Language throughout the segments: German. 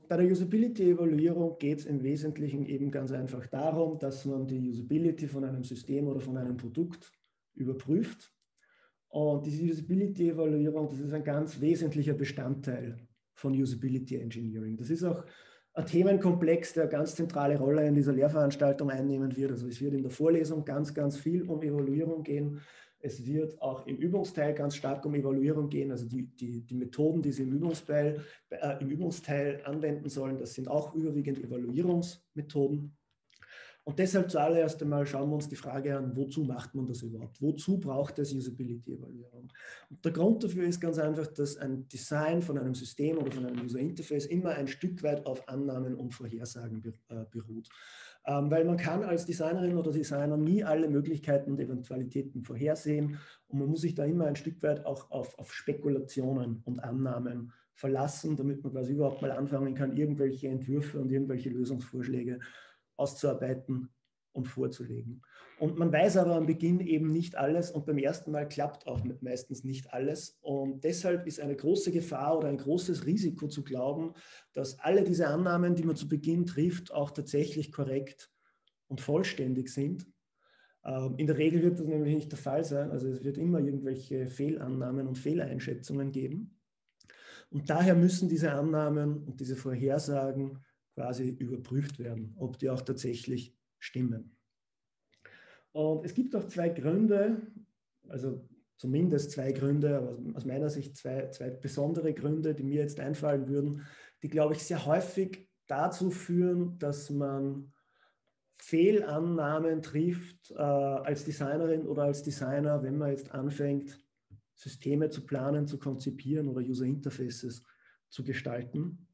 bei der Usability-Evaluierung geht es im Wesentlichen eben ganz einfach darum, dass man die Usability von einem System oder von einem Produkt überprüft. Und diese Usability-Evaluierung, das ist ein ganz wesentlicher Bestandteil von Usability Engineering. Das ist auch ein Themenkomplex, der eine ganz zentrale Rolle in dieser Lehrveranstaltung einnehmen wird. Also es wird in der Vorlesung ganz, ganz viel um Evaluierung gehen. Es wird auch im Übungsteil ganz stark um Evaluierung gehen. Also die Methoden, die Sie im Übungsteil anwenden sollen, das sind auch überwiegend Evaluierungsmethoden. Und deshalb zuallererst einmal schauen wir uns die Frage an, wozu macht man das überhaupt? Wozu braucht es Usability-Evaluierung? Und der Grund dafür ist ganz einfach, dass ein Design von einem System oder von einem User Interface immer ein Stück weit auf Annahmen und Vorhersagen beruht. Weil man kann als Designerin oder Designer nie alle Möglichkeiten und Eventualitäten vorhersehen und man muss sich da immer ein Stück weit auch auf Spekulationen und Annahmen verlassen, damit man quasi überhaupt mal anfangen kann, irgendwelche Entwürfe und irgendwelche Lösungsvorschläge auszuarbeiten und vorzulegen. Und man weiß aber am Beginn eben nicht alles und beim ersten Mal klappt auch meistens nicht alles. Und deshalb ist eine große Gefahr oder ein großes Risiko zu glauben, dass alle diese Annahmen, die man zu Beginn trifft, auch tatsächlich korrekt und vollständig sind. In der Regel wird das nämlich nicht der Fall sein. Also es wird immer irgendwelche Fehlannahmen und Fehleinschätzungen geben. Und daher müssen diese Annahmen und diese Vorhersagen quasi überprüft werden, ob die auch tatsächlich stimmen. Und es gibt auch zwei Gründe, also zumindest zwei Gründe, aber aus meiner Sicht zwei besondere Gründe, die mir jetzt einfallen würden, die, glaube ich, sehr häufig dazu führen, dass man Fehlannahmen trifft als Designerin oder als Designer, wenn man jetzt anfängt, Systeme zu planen, zu konzipieren oder User Interfaces zu gestalten.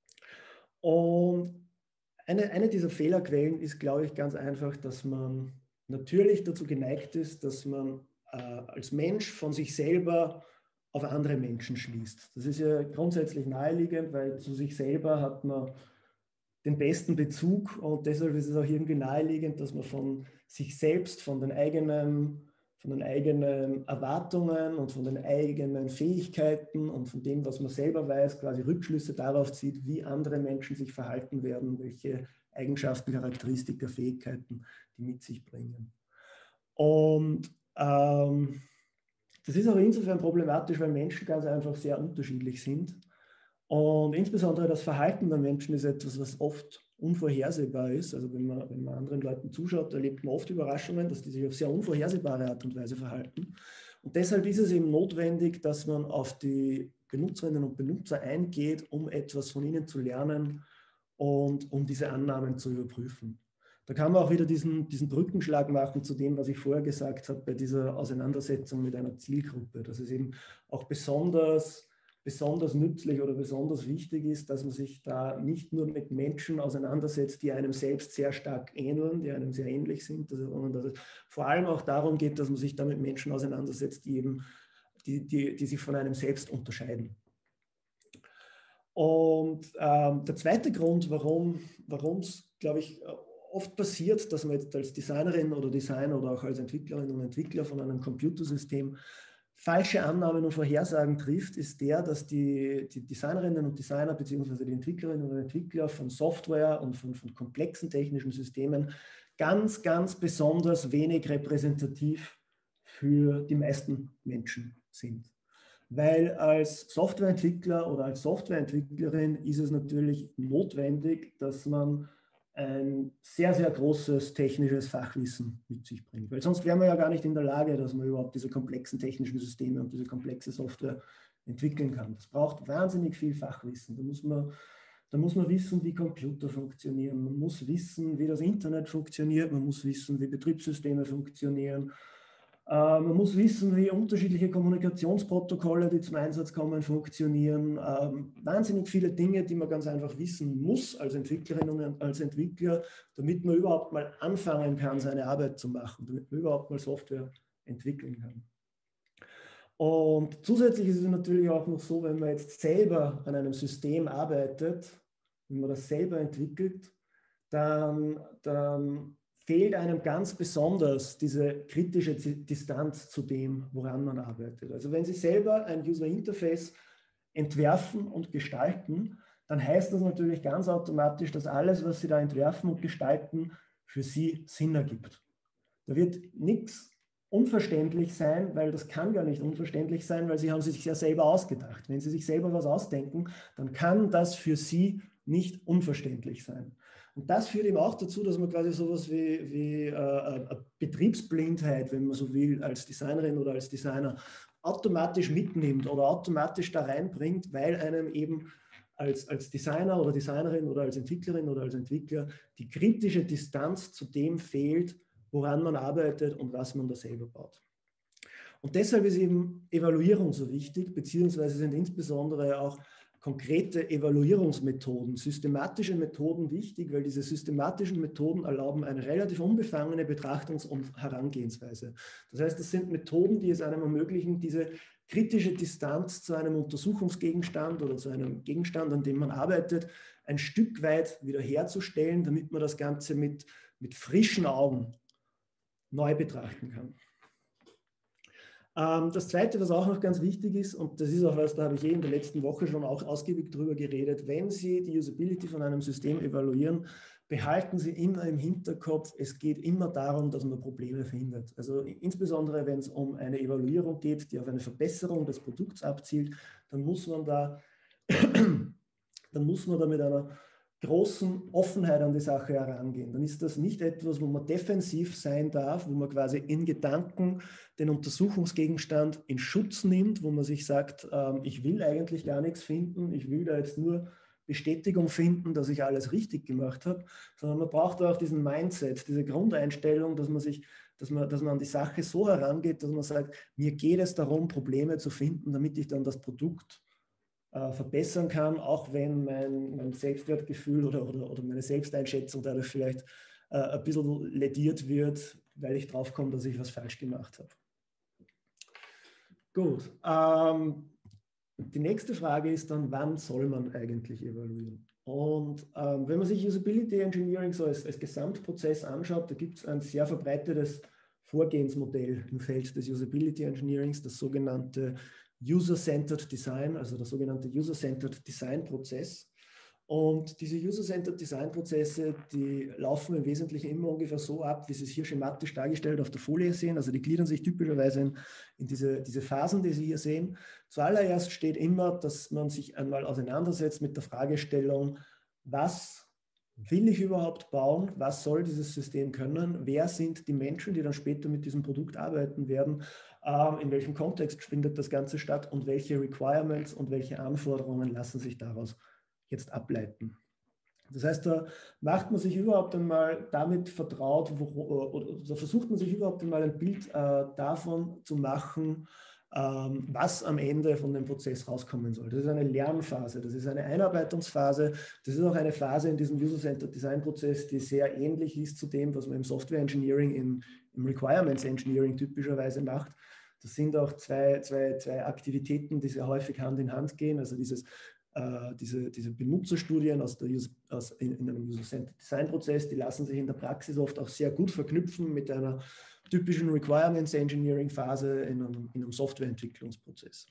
Und eine dieser Fehlerquellen ist, glaube ich, ganz einfach, dass man natürlich dazu geneigt ist, dass man als Mensch von sich selber auf andere Menschen schließt. Das ist ja grundsätzlich naheliegend, weil zu sich selber hat man den besten Bezug und deshalb ist es auch irgendwie naheliegend, dass man von sich selbst, von den eigenen Erwartungen und von den eigenen Fähigkeiten und von dem, was man selber weiß, quasi Rückschlüsse darauf zieht, wie andere Menschen sich verhalten werden, welche Eigenschaften, Charakteristika, Fähigkeiten die mit sich bringen. Und das ist aber insofern problematisch, weil Menschen ganz einfach sehr unterschiedlich sind. Und insbesondere das Verhalten der Menschen ist etwas, was oft unvorhersehbar ist. Also wenn man anderen Leuten zuschaut, erlebt man oft Überraschungen, dass die sich auf sehr unvorhersehbare Art und Weise verhalten. Und deshalb ist es eben notwendig, dass man auf die Benutzerinnen und Benutzer eingeht, um etwas von ihnen zu lernen und um diese Annahmen zu überprüfen. Da kann man auch wieder diesen Brückenschlag machen zu dem, was ich vorher gesagt habe, bei dieser Auseinandersetzung mit einer Zielgruppe. Dass es eben auch besonders nützlich oder besonders wichtig ist, dass man sich da nicht nur mit Menschen auseinandersetzt, die einem selbst sehr stark ähneln, die einem sehr ähnlich sind, sondern dass es vor allem auch darum geht, dass man sich da mit Menschen auseinandersetzt, die sich von einem selbst unterscheiden. Und der zweite Grund, warum es, glaube ich, oft passiert, dass man jetzt als Designerin oder Designer oder auch als Entwicklerin und Entwickler von einem Computersystem falsche Annahmen und Vorhersagen trifft, ist der, dass die Designerinnen und Designer bzw. die Entwicklerinnen und Entwickler von Software und von komplexen technischen Systemen ganz, ganz besonders wenig repräsentativ für die meisten Menschen sind. Weil als Softwareentwickler oder als Softwareentwicklerin ist es natürlich notwendig, dass man ein sehr, sehr großes technisches Fachwissen mit sich bringt. Weil sonst wären wir ja gar nicht in der Lage, dass man überhaupt diese komplexen technischen Systeme und diese komplexe Software entwickeln kann. Das braucht wahnsinnig viel Fachwissen. Da muss man wissen, wie Computer funktionieren. Man muss wissen, wie das Internet funktioniert. Man muss wissen, wie Betriebssysteme funktionieren. Man muss wissen, wie unterschiedliche Kommunikationsprotokolle, die zum Einsatz kommen, funktionieren. Wahnsinnig viele Dinge, die man ganz einfach wissen muss als Entwicklerin und als Entwickler, damit man überhaupt mal anfangen kann, seine Arbeit zu machen, damit man überhaupt mal Software entwickeln kann. Und zusätzlich ist es natürlich auch noch so, wenn man jetzt selber an einem System arbeitet, wenn man das selber entwickelt, dann fehlt einem ganz besonders diese kritische Distanz zu dem, woran man arbeitet. Also wenn Sie selber ein User Interface entwerfen und gestalten, dann heißt das natürlich ganz automatisch, dass alles, was Sie da entwerfen und gestalten, für Sie Sinn ergibt. Da wird nichts unverständlich sein, weil das kann gar nicht unverständlich sein, weil Sie haben sich ja selber ausgedacht. Wenn Sie sich selber was ausdenken, dann kann das für Sie nicht unverständlich sein. Und das führt eben auch dazu, dass man quasi sowas wie Betriebsblindheit, wenn man so will, als Designerin oder als Designer automatisch mitnimmt oder automatisch da reinbringt, weil einem eben als Designer oder Designerin oder als Entwicklerin oder als Entwickler die kritische Distanz zu dem fehlt, woran man arbeitet und was man da selber baut. Und deshalb ist eben Evaluierung so wichtig, beziehungsweise sind insbesondere auch konkrete Evaluierungsmethoden, systematische Methoden wichtig, weil diese systematischen Methoden erlauben eine relativ unbefangene Betrachtungs- und Herangehensweise. Das heißt, das sind Methoden, die es einem ermöglichen, diese kritische Distanz zu einem Untersuchungsgegenstand oder zu einem Gegenstand, an dem man arbeitet, ein Stück weit wiederherzustellen, damit man das Ganze mit frischen Augen neu betrachten kann. Das Zweite, was auch noch ganz wichtig ist, und das ist auch was, da habe ich in der letzten Woche schon auch ausgiebig drüber geredet, wenn Sie die Usability von einem System evaluieren, behalten Sie immer im Hinterkopf, es geht immer darum, dass man Probleme findet. Also insbesondere, wenn es um eine Evaluierung geht, die auf eine Verbesserung des Produkts abzielt, dann muss man da mit einer großen Offenheit an die Sache herangehen. Dann ist das nicht etwas, wo man defensiv sein darf, wo man quasi in Gedanken den Untersuchungsgegenstand in Schutz nimmt, wo man sich sagt, ich will eigentlich gar nichts finden, ich will da jetzt nur Bestätigung finden, dass ich alles richtig gemacht habe, sondern man braucht auch diesen Mindset, diese Grundeinstellung, dass man an die Sache so herangeht, dass man sagt, mir geht es darum, Probleme zu finden, damit ich dann das Produkt verbessern kann, auch wenn mein Selbstwertgefühl oder meine Selbsteinschätzung dadurch vielleicht ein bisschen lädiert wird, weil ich drauf komme, dass ich was falsch gemacht habe. Gut. Die nächste Frage ist dann, wann soll man eigentlich evaluieren? Und wenn man sich Usability Engineering so als Gesamtprozess anschaut, da gibt es ein sehr verbreitetes Vorgehensmodell im Feld des Usability Engineerings, das sogenannte User-Centered Design, also der sogenannte User-Centered Design-Prozess. Und diese User-Centered Design-Prozesse, die laufen im Wesentlichen immer ungefähr so ab, wie Sie es hier schematisch dargestellt auf der Folie sehen. Also die gliedern sich typischerweise in diese Phasen, die Sie hier sehen. Zuallererst steht immer, dass man sich einmal auseinandersetzt mit der Fragestellung, was will ich überhaupt bauen? Was soll dieses System können? Wer sind die Menschen, die dann später mit diesem Produkt arbeiten werden? In welchem Kontext findet das Ganze statt? Und welche Requirements und welche Anforderungen lassen sich daraus jetzt ableiten? Das heißt, da macht man sich überhaupt einmal damit vertraut, oder versucht man sich überhaupt einmal ein Bild davon zu machen, was am Ende von dem Prozess rauskommen soll. Das ist eine Lernphase, das ist eine Einarbeitungsphase, das ist auch eine Phase in diesem User-Centered Design-Prozess, die sehr ähnlich ist zu dem, was man im Software Engineering, im Requirements Engineering typischerweise macht. Das sind auch zwei Aktivitäten, die sehr häufig Hand in Hand gehen, also diese Benutzerstudien in einem User-Centered Design-Prozess, die lassen sich in der Praxis oft auch sehr gut verknüpfen mit einer typischen Requirements Engineering-Phase in einem Softwareentwicklungsprozess.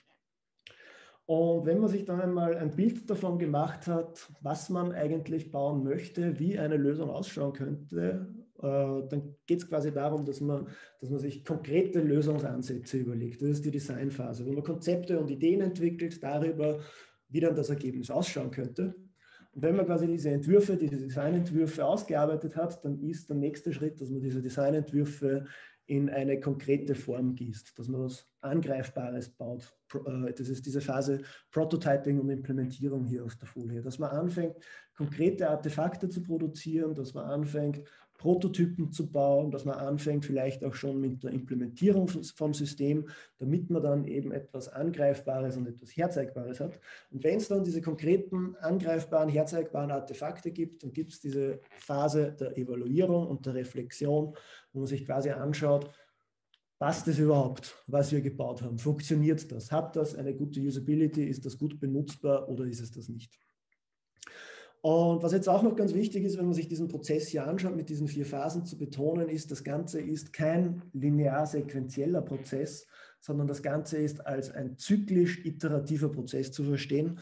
Und wenn man sich dann einmal ein Bild davon gemacht hat, was man eigentlich bauen möchte, wie eine Lösung ausschauen könnte, dann geht es quasi darum, dass man sich konkrete Lösungsansätze überlegt. Das ist die Designphase, wo man Konzepte und Ideen entwickelt darüber, wie dann das Ergebnis ausschauen könnte. Und wenn man quasi diese Designentwürfe ausgearbeitet hat, dann ist der nächste Schritt, dass man diese Designentwürfe in eine konkrete Form gießt, dass man was Angreifbares baut. Das ist diese Phase Prototyping und Implementierung hier auf der Folie, dass man anfängt, konkrete Artefakte zu produzieren, dass man anfängt, Prototypen zu bauen, dass man anfängt vielleicht auch schon mit der Implementierung vom System, damit man dann eben etwas Angreifbares und etwas Herzeigbares hat. Und wenn es dann diese konkreten, angreifbaren, herzeigbaren Artefakte gibt, dann gibt es diese Phase der Evaluierung und der Reflexion, wo man sich quasi anschaut, passt das überhaupt, was wir gebaut haben? Funktioniert das? Hat das eine gute Usability? Ist das gut benutzbar oder ist es das nicht? Und was jetzt auch noch ganz wichtig ist, wenn man sich diesen Prozess hier anschaut, mit diesen 4 Phasen zu betonen, ist, das Ganze ist kein linear sequenzieller Prozess, sondern das Ganze ist als ein zyklisch iterativer Prozess zu verstehen.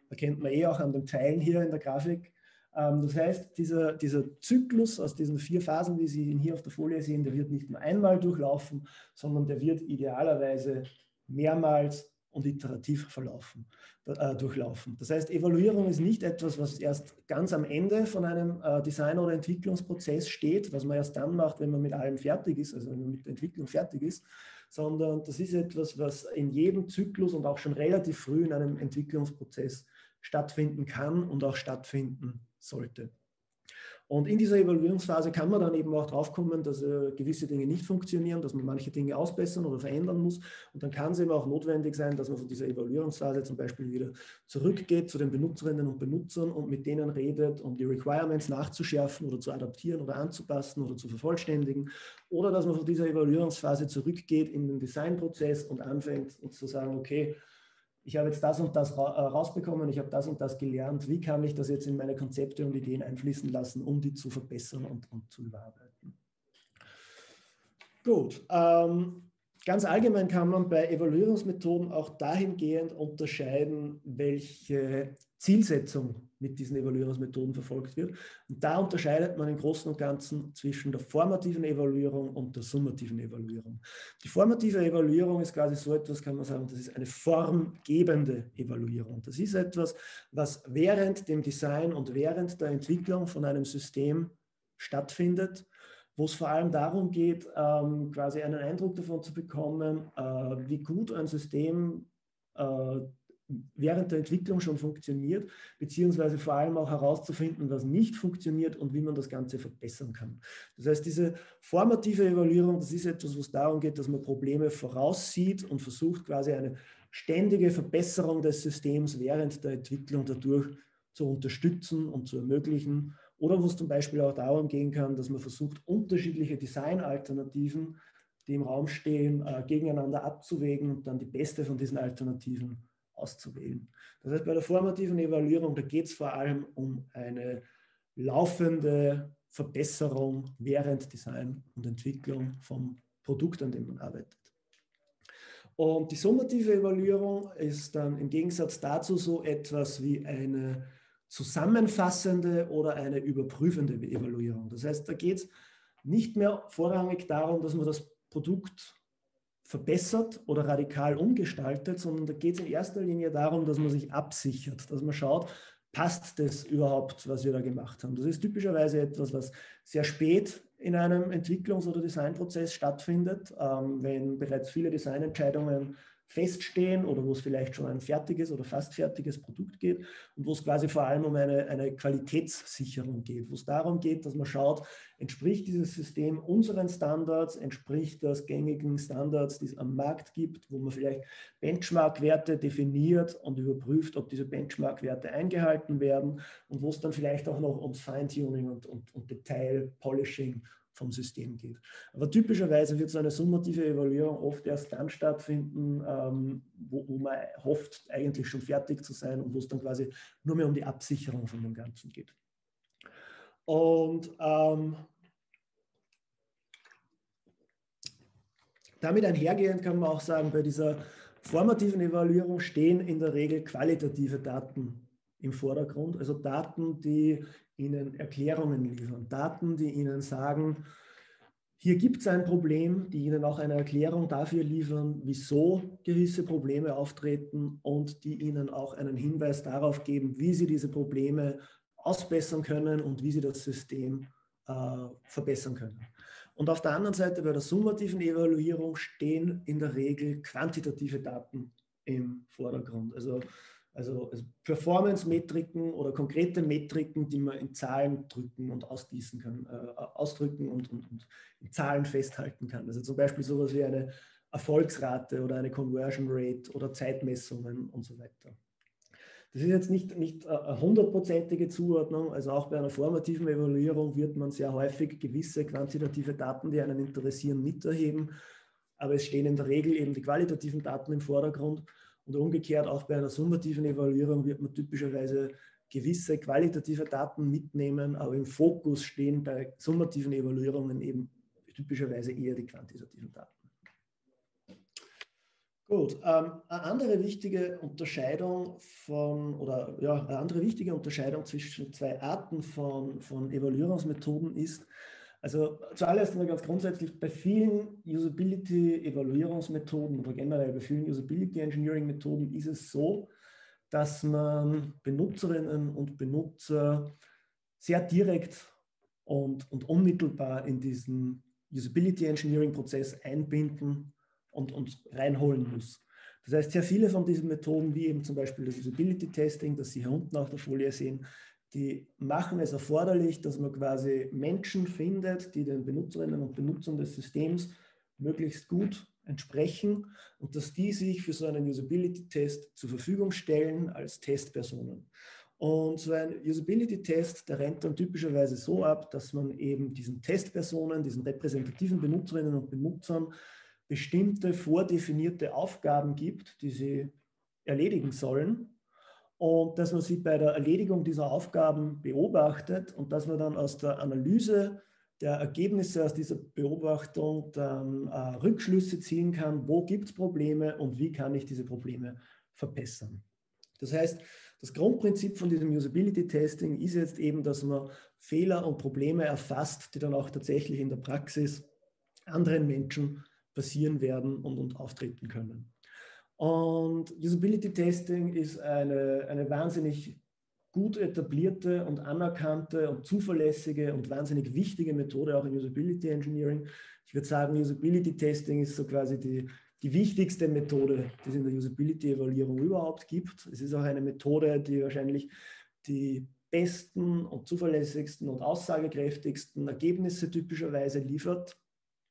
Erkennt man auch an den Pfeilen hier in der Grafik. Das heißt, dieser Zyklus aus diesen 4 Phasen, wie Sie ihn hier auf der Folie sehen, der wird nicht nur einmal durchlaufen, sondern der wird idealerweise mehrmals und iterativ durchlaufen. Das heißt, Evaluierung ist nicht etwas, was erst ganz am Ende von einem Design- oder Entwicklungsprozess steht, was man erst dann macht, wenn man mit allem fertig ist, also wenn man mit der Entwicklung fertig ist, sondern das ist etwas, was in jedem Zyklus und auch schon relativ früh in einem Entwicklungsprozess stattfinden kann und auch stattfinden sollte. Und in dieser Evaluierungsphase kann man dann eben auch drauf kommen, dass gewisse Dinge nicht funktionieren, dass man manche Dinge ausbessern oder verändern muss. Und dann kann es eben auch notwendig sein, dass man von dieser Evaluierungsphase zum Beispiel wieder zurückgeht zu den Benutzerinnen und Benutzern und mit denen redet, um die Requirements nachzuschärfen oder zu adaptieren oder anzupassen oder zu vervollständigen. Oder dass man von dieser Evaluierungsphase zurückgeht in den Designprozess und anfängt zu sagen, okay, ich habe jetzt das und das rausbekommen, ich habe das und das gelernt, wie kann ich das jetzt in meine Konzepte und Ideen einfließen lassen, um die zu verbessern und zu überarbeiten. Gut, ganz allgemein kann man bei Evaluierungsmethoden auch dahingehend unterscheiden, welche Zielsetzung mit diesen Evaluierungsmethoden verfolgt wird. Und da unterscheidet man im Großen und Ganzen zwischen der formativen Evaluierung und der summativen Evaluierung. Die formative Evaluierung ist quasi so etwas, kann man sagen, das ist eine formgebende Evaluierung. Das ist etwas, was während dem Design und während der Entwicklung von einem System stattfindet, wo es vor allem darum geht, quasi einen Eindruck davon zu bekommen, wie gut ein System während der Entwicklung schon funktioniert, beziehungsweise vor allem auch herauszufinden, was nicht funktioniert und wie man das Ganze verbessern kann. Das heißt, diese formative Evaluierung, das ist etwas, wo es darum geht, dass man Probleme voraussieht und versucht, quasi eine ständige Verbesserung des Systems während der Entwicklung dadurch zu unterstützen und zu ermöglichen. Oder wo es zum Beispiel auch darum gehen kann, dass man versucht, unterschiedliche Designalternativen, die im Raum stehen, gegeneinander abzuwägen und dann die beste von diesen Alternativen auszuwählen. Das heißt, bei der formativen Evaluierung, da geht es vor allem um eine laufende Verbesserung während Design und Entwicklung vom Produkt, an dem man arbeitet. Und die summative Evaluierung ist dann im Gegensatz dazu so etwas wie eine zusammenfassende oder eine überprüfende Evaluierung. Das heißt, da geht es nicht mehr vorrangig darum, dass man das Produkt verbessert oder radikal umgestaltet, sondern da geht es in erster Linie darum, dass man sich absichert, dass man schaut, passt das überhaupt, was wir da gemacht haben. Das ist typischerweise etwas, was sehr spät in einem Entwicklungs- oder Designprozess stattfindet, wenn bereits viele Designentscheidungen feststehen oder wo es vielleicht schon ein fertiges oder fast fertiges Produkt geht und wo es quasi vor allem um eine Qualitätssicherung geht, wo es darum geht, dass man schaut, entspricht dieses System unseren Standards, entspricht das gängigen Standards, die es am Markt gibt, wo man vielleicht Benchmark-Werte definiert und überprüft, ob diese Benchmark-Werte eingehalten werden und wo es dann vielleicht auch noch ums Feintuning und Detail-Polishing vom System geht. Aber typischerweise wird so eine summative Evaluierung oft erst dann stattfinden, wo man hofft, eigentlich schon fertig zu sein und wo es dann quasi nur mehr um die Absicherung von dem Ganzen geht. Und damit einhergehend kann man auch sagen, bei dieser formativen Evaluierung stehen in der Regel qualitative Daten im Vordergrund, also Daten, die Ihnen Erklärungen liefern, Daten, die Ihnen sagen, hier gibt es ein Problem, die Ihnen auch eine Erklärung dafür liefern, wieso gewisse Probleme auftreten und die Ihnen auch einen Hinweis darauf geben, wie Sie diese Probleme ausbessern können und wie Sie das System verbessern können. Und auf der anderen Seite bei der summativen Evaluierung stehen in der Regel quantitative Daten im Vordergrund. Also Performance-Metriken oder konkrete Metriken, die man in Zahlen drücken und ausgießen kann, ausdrücken und in Zahlen festhalten kann. Also zum Beispiel sowas wie eine Erfolgsrate oder eine Conversion Rate oder Zeitmessungen und so weiter. Das ist jetzt nicht eine 100%ige Zuordnung, also auch bei einer formativen Evaluierung wird man sehr häufig gewisse quantitative Daten, die einen interessieren, miterheben, aber es stehen in der Regel eben die qualitativen Daten im Vordergrund. Und umgekehrt auch bei einer summativen Evaluierung wird man typischerweise gewisse qualitative Daten mitnehmen, aber im Fokus stehen bei summativen Evaluierungen eben typischerweise eher die quantitativen Daten. Gut, eine andere wichtige Unterscheidung eine andere wichtige Unterscheidung zwischen zwei Arten von Evaluierungsmethoden ist, also zuallererst mal ganz grundsätzlich, bei vielen Usability-Evaluierungsmethoden oder generell bei vielen Usability-Engineering-Methoden ist es so, dass man Benutzerinnen und Benutzer sehr direkt und unmittelbar in diesen Usability-Engineering-Prozess einbinden und reinholen muss. Das heißt, sehr viele von diesen Methoden, wie eben zum Beispiel das Usability-Testing, das Sie hier unten auf der Folie sehen, die machen es erforderlich, dass man quasi Menschen findet, die den Benutzerinnen und Benutzern des Systems möglichst gut entsprechen und dass die sich für so einen Usability-Test zur Verfügung stellen als Testpersonen. Und so ein Usability-Test, der rennt dann typischerweise so ab, dass man eben diesen Testpersonen, diesen repräsentativen Benutzerinnen und Benutzern bestimmte vordefinierte Aufgaben gibt, die sie erledigen sollen und dass man sie bei der Erledigung dieser Aufgaben beobachtet und dass man dann aus der Analyse der Ergebnisse aus dieser Beobachtung dann Rückschlüsse ziehen kann, wo gibt es Probleme und wie kann ich diese Probleme verbessern. Das heißt, das Grundprinzip von diesem Usability-Testing ist jetzt eben, dass man Fehler und Probleme erfasst, die dann auch tatsächlich in der Praxis anderen Menschen passieren werden und auftreten können. Und Usability Testing ist eine wahnsinnig gut etablierte und anerkannte und zuverlässige und wahnsinnig wichtige Methode auch im Usability Engineering. Ich würde sagen, Usability Testing ist so quasi die wichtigste Methode, die es in der Usability-Evaluierung überhaupt gibt. Es ist auch eine Methode, die wahrscheinlich die besten und zuverlässigsten und aussagekräftigsten Ergebnisse typischerweise liefert.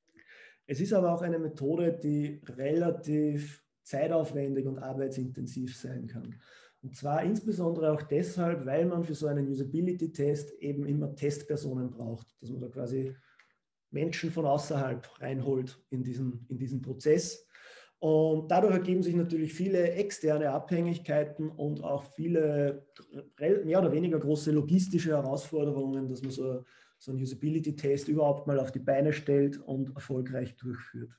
Es ist aber auch eine Methode, die relativ zeitaufwendig und arbeitsintensiv sein kann. Und zwar insbesondere auch deshalb, weil man für so einen Usability-Test eben immer Testpersonen braucht, dass man da quasi Menschen von außerhalb reinholt in diesen Prozess. Und dadurch ergeben sich natürlich viele externe Abhängigkeiten und auch viele mehr oder weniger große logistische Herausforderungen, dass man so einen Usability-Test überhaupt mal auf die Beine stellt und erfolgreich durchführt.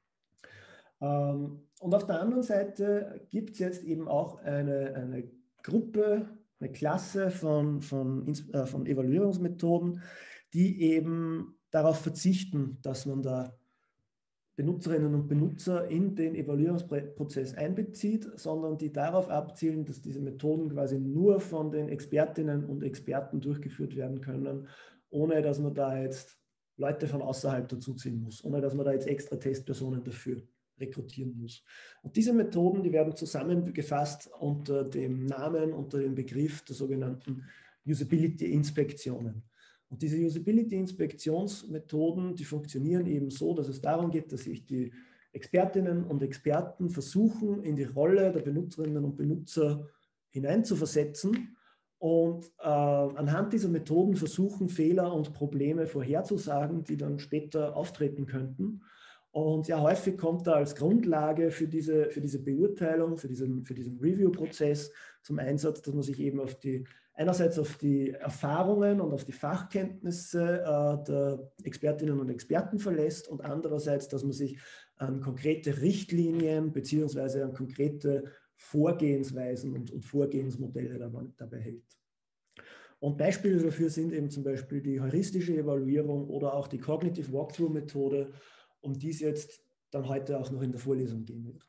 Und auf der anderen Seite gibt es jetzt eben auch eine Gruppe, eine Klasse von Evaluierungsmethoden, die eben darauf verzichten, dass man da Benutzerinnen und Benutzer in den Evaluierungsprozess einbezieht, sondern die darauf abzielen, dass diese Methoden quasi nur von den Expertinnen und Experten durchgeführt werden können, ohne dass man da jetzt Leute von außerhalb dazuziehen muss, ohne dass man da jetzt extra Testpersonen dafür rekrutieren muss. Und diese Methoden, die werden zusammengefasst unter dem Namen, unter dem Begriff der sogenannten Usability-Inspektionen. Und diese Usability-Inspektionsmethoden, die funktionieren eben so, dass es darum geht, dass sich die Expertinnen und Experten versuchen, in die Rolle der Benutzerinnen und Benutzer hineinzuversetzen und anhand dieser Methoden versuchen, Fehler und Probleme vorherzusagen, die dann später auftreten könnten. Und ja, häufig kommt da als Grundlage für diese Beurteilung, für diesen Review-Prozess zum Einsatz, dass man sich eben einerseits auf die Erfahrungen und auf die Fachkenntnisse der Expertinnen und Experten verlässt und andererseits, dass man sich an konkrete Richtlinien beziehungsweise an konkrete Vorgehensweisen und Vorgehensmodelle dabei hält. Und Beispiele dafür sind eben zum Beispiel die heuristische Evaluierung oder auch die Cognitive Walkthrough-Methode, um die es jetzt dann heute auch noch in der Vorlesung gehen wird.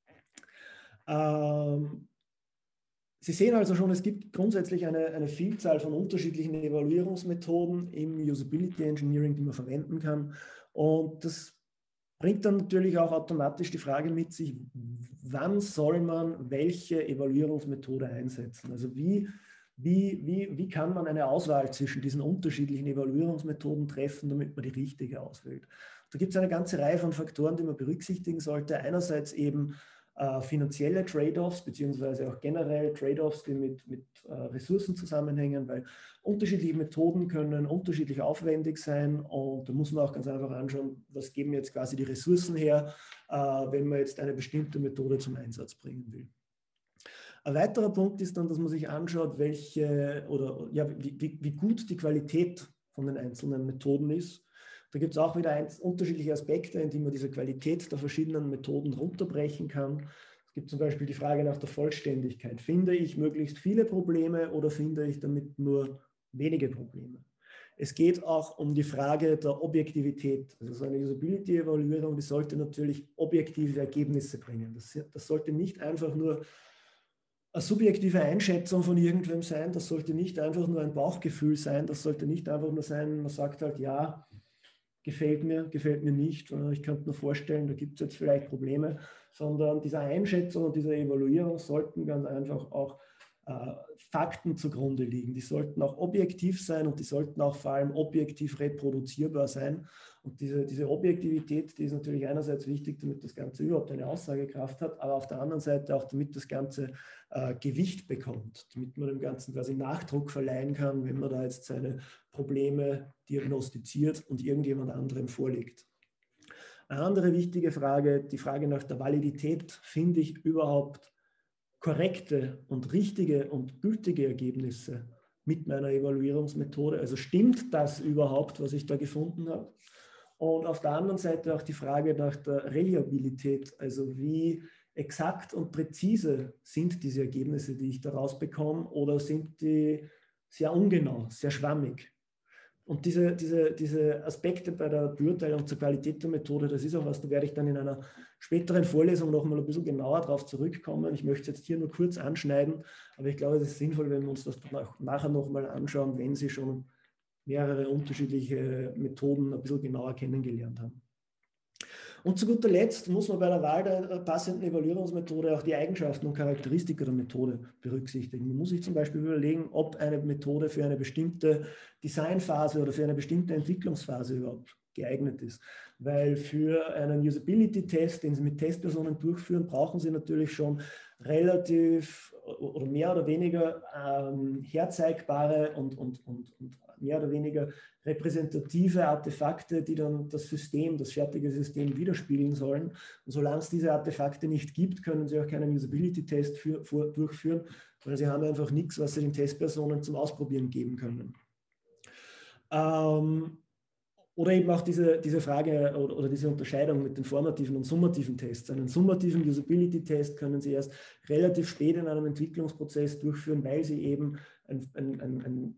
Sie sehen also schon, es gibt grundsätzlich eine Vielzahl von unterschiedlichen Evaluierungsmethoden im Usability Engineering, die man verwenden kann. Und das bringt dann natürlich auch automatisch die Frage mit sich, wann soll man welche Evaluierungsmethode einsetzen? Also wie kann man eine Auswahl zwischen diesen unterschiedlichen Evaluierungsmethoden treffen, damit man die richtige auswählt? Da gibt es eine ganze Reihe von Faktoren, die man berücksichtigen sollte. Einerseits eben finanzielle Trade-offs, beziehungsweise auch generell Trade-offs, die mit Ressourcen zusammenhängen, weil unterschiedliche Methoden können unterschiedlich aufwendig sein und da muss man auch ganz einfach anschauen, was geben jetzt quasi die Ressourcen her, wenn man jetzt eine bestimmte Methode zum Einsatz bringen will. Ein weiterer Punkt ist dann, dass man sich anschaut, wie gut die Qualität von den einzelnen Methoden ist. Da gibt es auch wieder unterschiedliche Aspekte, in die man diese Qualität der verschiedenen Methoden runterbrechen kann. Es gibt zum Beispiel die Frage nach der Vollständigkeit. Finde ich möglichst viele Probleme oder finde ich damit nur wenige Probleme? Es geht auch um die Frage der Objektivität. Also so eine Usability-Evaluierung, die sollte natürlich objektive Ergebnisse bringen. Das sollte nicht einfach nur eine subjektive Einschätzung von irgendwem sein, das sollte nicht einfach nur ein Bauchgefühl sein, das sollte nicht einfach nur sein, man sagt halt, ja, gefällt mir nicht, ich könnte mir vorstellen, da gibt es jetzt vielleicht Probleme, sondern dieser Einschätzung und dieser Evaluierung sollten ganz einfach auch Fakten zugrunde liegen. Die sollten auch objektiv sein und die sollten auch vor allem objektiv reproduzierbar sein. Und diese Objektivität, die ist natürlich einerseits wichtig, damit das Ganze überhaupt eine Aussagekraft hat, aber auf der anderen Seite auch, damit das Ganze Gewicht bekommt, damit man dem Ganzen quasi Nachdruck verleihen kann, wenn man da jetzt seine Probleme diagnostiziert und irgendjemand anderem vorlegt. Eine andere wichtige Frage, die Frage nach der Validität, finde ich überhaupt korrekte und richtige und gültige Ergebnisse mit meiner Evaluierungsmethode? Also stimmt das überhaupt, was ich da gefunden habe? Und auf der anderen Seite auch die Frage nach der Reliabilität, also wie exakt und präzise sind diese Ergebnisse, die ich daraus bekomme, oder sind die sehr ungenau, sehr schwammig? Und diese Aspekte bei der Beurteilung zur Qualität der Methode, das ist auch was, da werde ich dann in einer späteren Vorlesung noch mal ein bisschen genauer darauf zurückkommen. Ich möchte es jetzt hier nur kurz anschneiden, aber ich glaube, es ist sinnvoll, wenn wir uns das nachher noch mal anschauen, wenn Sie schon mehrere unterschiedliche Methoden ein bisschen genauer kennengelernt haben. Und zu guter Letzt muss man bei der Wahl der passenden Evaluierungsmethode auch die Eigenschaften und Charakteristika der Methode berücksichtigen. Man muss sich zum Beispiel überlegen, ob eine Methode für eine bestimmte Designphase oder für eine bestimmte Entwicklungsphase überhaupt geeignet ist. Weil für einen Usability-Test, den Sie mit Testpersonen durchführen, brauchen Sie natürlich schon relativ oder mehr oder weniger herzeigbare und mehr oder weniger repräsentative Artefakte, die dann das System, das fertige System widerspiegeln sollen. Und solange es diese Artefakte nicht gibt, können Sie auch keinen Usability-Test durchführen, weil Sie haben einfach nichts, was Sie den Testpersonen zum Ausprobieren geben können. Oder eben auch diese Frage oder diese Unterscheidung mit den formativen und summativen Tests. Einen summativen Usability-Test können Sie erst relativ spät in einem Entwicklungsprozess durchführen, weil Sie eben eine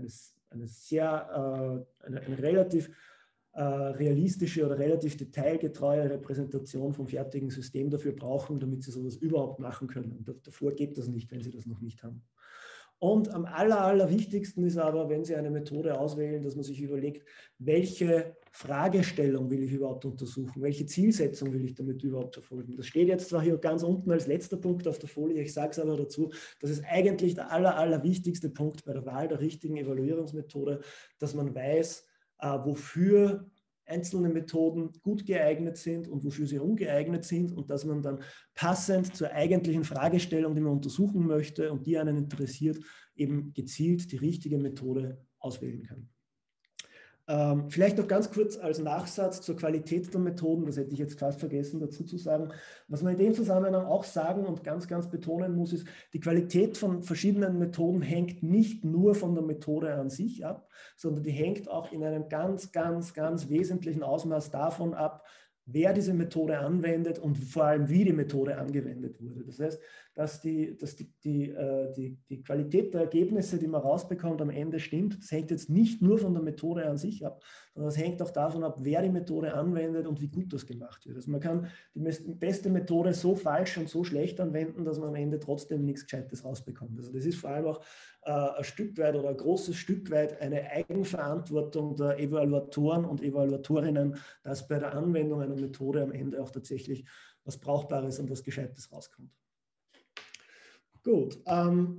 relativ realistische oder relativ detailgetreue Repräsentation vom fertigen System dafür brauchen, damit Sie sowas überhaupt machen können. Davor geht das nicht, wenn Sie das noch nicht haben. Und am allerwichtigsten ist aber, wenn Sie eine Methode auswählen, dass man sich überlegt, welche Fragestellung will ich überhaupt untersuchen, welche Zielsetzung will ich damit überhaupt verfolgen. Das steht jetzt zwar hier ganz unten als letzter Punkt auf der Folie, ich sage es aber dazu, das ist eigentlich der allerwichtigste Punkt bei der Wahl der richtigen Evaluierungsmethode, dass man weiß, wofür einzelne Methoden gut geeignet sind und wofür sie ungeeignet sind und dass man dann passend zur eigentlichen Fragestellung, die man untersuchen möchte und die einen interessiert, eben gezielt die richtige Methode auswählen kann. Vielleicht noch ganz kurz als Nachsatz zur Qualität der Methoden, das hätte ich jetzt fast vergessen dazu zu sagen. Was man in dem Zusammenhang auch sagen und ganz betonen muss, ist, die Qualität von verschiedenen Methoden hängt nicht nur von der Methode an sich ab, sondern die hängt auch in einem ganz wesentlichen Ausmaß davon ab, wer diese Methode anwendet und vor allem, wie die Methode angewendet wurde. Das heißt, dass die Qualität der Ergebnisse, die man rausbekommt, am Ende stimmt. Das hängt jetzt nicht nur von der Methode an sich ab, sondern es hängt auch davon ab, wer die Methode anwendet und wie gut das gemacht wird. Also man kann die beste Methode so falsch und so schlecht anwenden, dass man am Ende trotzdem nichts Gescheites rausbekommt. Also das ist vor allem auch ein Stück weit oder ein großes Stück weit eine Eigenverantwortung der Evaluatoren und Evaluatorinnen, dass bei der Anwendung einer Methode am Ende auch tatsächlich was Brauchbares und was Gescheites rauskommt. Gut.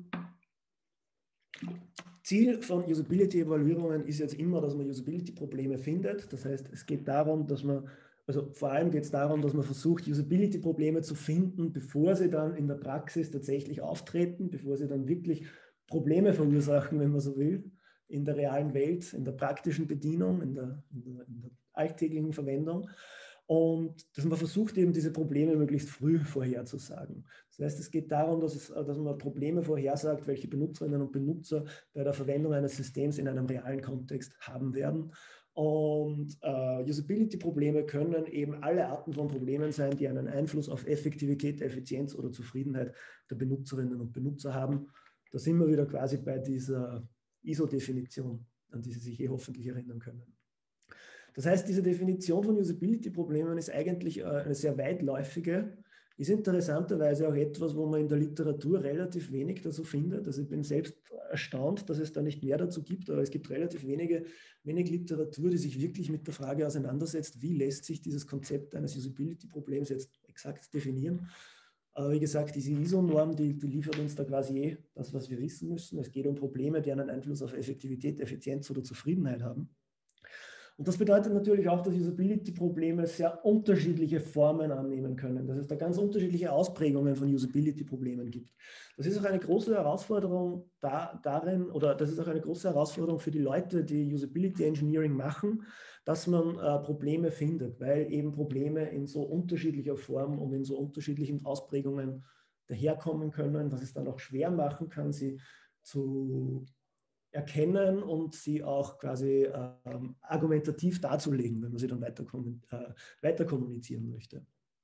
Ziel von Usability-Evaluierungen ist jetzt immer, dass man Usability-Probleme findet. Das heißt, es geht darum, dass man, also vor allem geht es darum, dass man versucht, Usability-Probleme zu finden, bevor sie dann in der Praxis tatsächlich auftreten, bevor sie dann wirklich Probleme verursachen, wenn man so will, in der realen Welt, in der praktischen Bedienung, in der alltäglichen Verwendung. Und dass man versucht, eben diese Probleme möglichst früh vorherzusagen. Das heißt, es geht darum, dass man Probleme vorhersagt, welche Benutzerinnen und Benutzer bei der Verwendung eines Systems in einem realen Kontext haben werden. Und Usability-Probleme können eben alle Arten von Problemen sein, die einen Einfluss auf Effektivität, Effizienz oder Zufriedenheit der Benutzerinnen und Benutzer haben. Da sind wir wieder quasi bei dieser ISO-Definition, an die Sie sich hoffentlich erinnern können. Das heißt, diese Definition von Usability-Problemen ist eigentlich eine sehr weitläufige, ist interessanterweise auch etwas, wo man in der Literatur relativ wenig dazu findet. Also ich bin selbst erstaunt, dass es da nicht mehr dazu gibt, aber es gibt relativ wenig Literatur, die sich wirklich mit der Frage auseinandersetzt, wie lässt sich dieses Konzept eines Usability-Problems jetzt exakt definieren. Aber wie gesagt, diese ISO-Norm, die liefert uns da quasi das, was wir wissen müssen. Es geht um Probleme, die einen Einfluss auf Effektivität, Effizienz oder Zufriedenheit haben. Und das bedeutet natürlich auch, dass Usability-Probleme sehr unterschiedliche Formen annehmen können, dass es da ganz unterschiedliche Ausprägungen von Usability-Problemen gibt. Das ist auch eine große Herausforderung darin, oder das ist auch eine große Herausforderung für die Leute, die Usability Engineering machen, dass man Probleme findet, weil eben Probleme in so unterschiedlicher Form und in so unterschiedlichen Ausprägungen daherkommen können, was es dann auch schwer machen kann, sie zu erkennen und sie auch quasi argumentativ darzulegen, wenn man sie dann weiter kommunizieren möchte.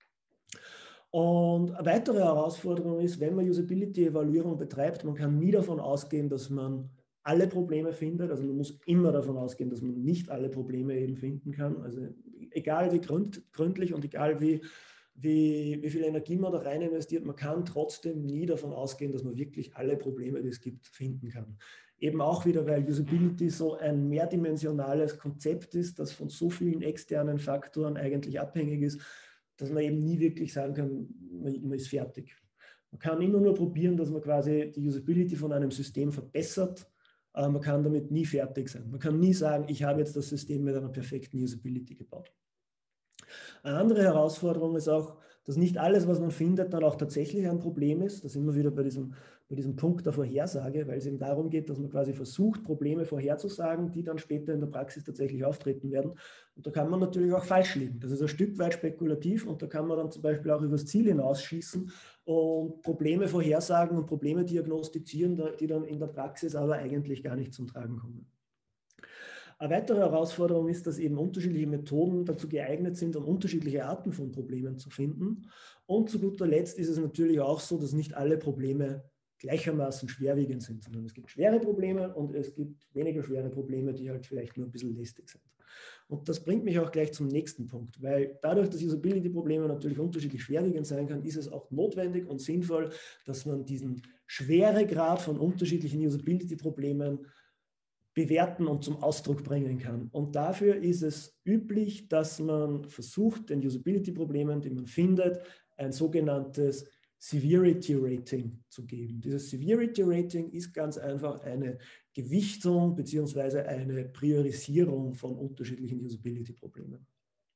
Und eine weitere Herausforderung ist, wenn man Usability-Evaluierung betreibt, man kann nie davon ausgehen, dass man alle Probleme findet. Also man muss immer davon ausgehen, dass man nicht alle Probleme eben finden kann. Also egal wie gründlich und egal wie viel Energie man da rein investiert, man kann trotzdem nie davon ausgehen, dass man wirklich alle Probleme, die es gibt, finden kann. Eben auch wieder, weil Usability so ein mehrdimensionales Konzept ist, das von so vielen externen Faktoren eigentlich abhängig ist, dass man eben nie wirklich sagen kann, man ist fertig. Man kann immer nur probieren, dass man quasi die Usability von einem System verbessert. Man kann damit nie fertig sein. Man kann nie sagen, ich habe jetzt das System mit einer perfekten Usability gebaut. Eine andere Herausforderung ist auch, dass nicht alles, was man findet, dann auch tatsächlich ein Problem ist. Da sind wir wieder bei diesem Punkt der Vorhersage, weil es eben darum geht, dass man quasi versucht, Probleme vorherzusagen, die dann später in der Praxis tatsächlich auftreten werden. Und da kann man natürlich auch falsch liegen. Das ist ein Stück weit spekulativ und da kann man dann zum Beispiel auch übers Ziel hinausschießen und Probleme vorhersagen und Probleme diagnostizieren, die dann in der Praxis aber eigentlich gar nicht zum Tragen kommen. Eine weitere Herausforderung ist, dass eben unterschiedliche Methoden dazu geeignet sind, um unterschiedliche Arten von Problemen zu finden. Und zu guter Letzt ist es natürlich auch so, dass nicht alle Probleme gleichermaßen schwerwiegend sind, sondern es gibt schwere Probleme und es gibt weniger schwere Probleme, die halt vielleicht nur ein bisschen lästig sind. Und das bringt mich auch gleich zum nächsten Punkt, weil dadurch, dass Usability-Probleme natürlich unterschiedlich schwerwiegend sein können, ist es auch notwendig und sinnvoll, dass man diesen Schweregrad von unterschiedlichen Usability-Problemen bewerten und zum Ausdruck bringen kann. Und dafür ist es üblich, dass man versucht, den Usability-Problemen, die man findet, ein sogenanntes Severity Rating zu geben. Dieses Severity Rating ist ganz einfach eine Gewichtung bzw. eine Priorisierung von unterschiedlichen Usability-Problemen.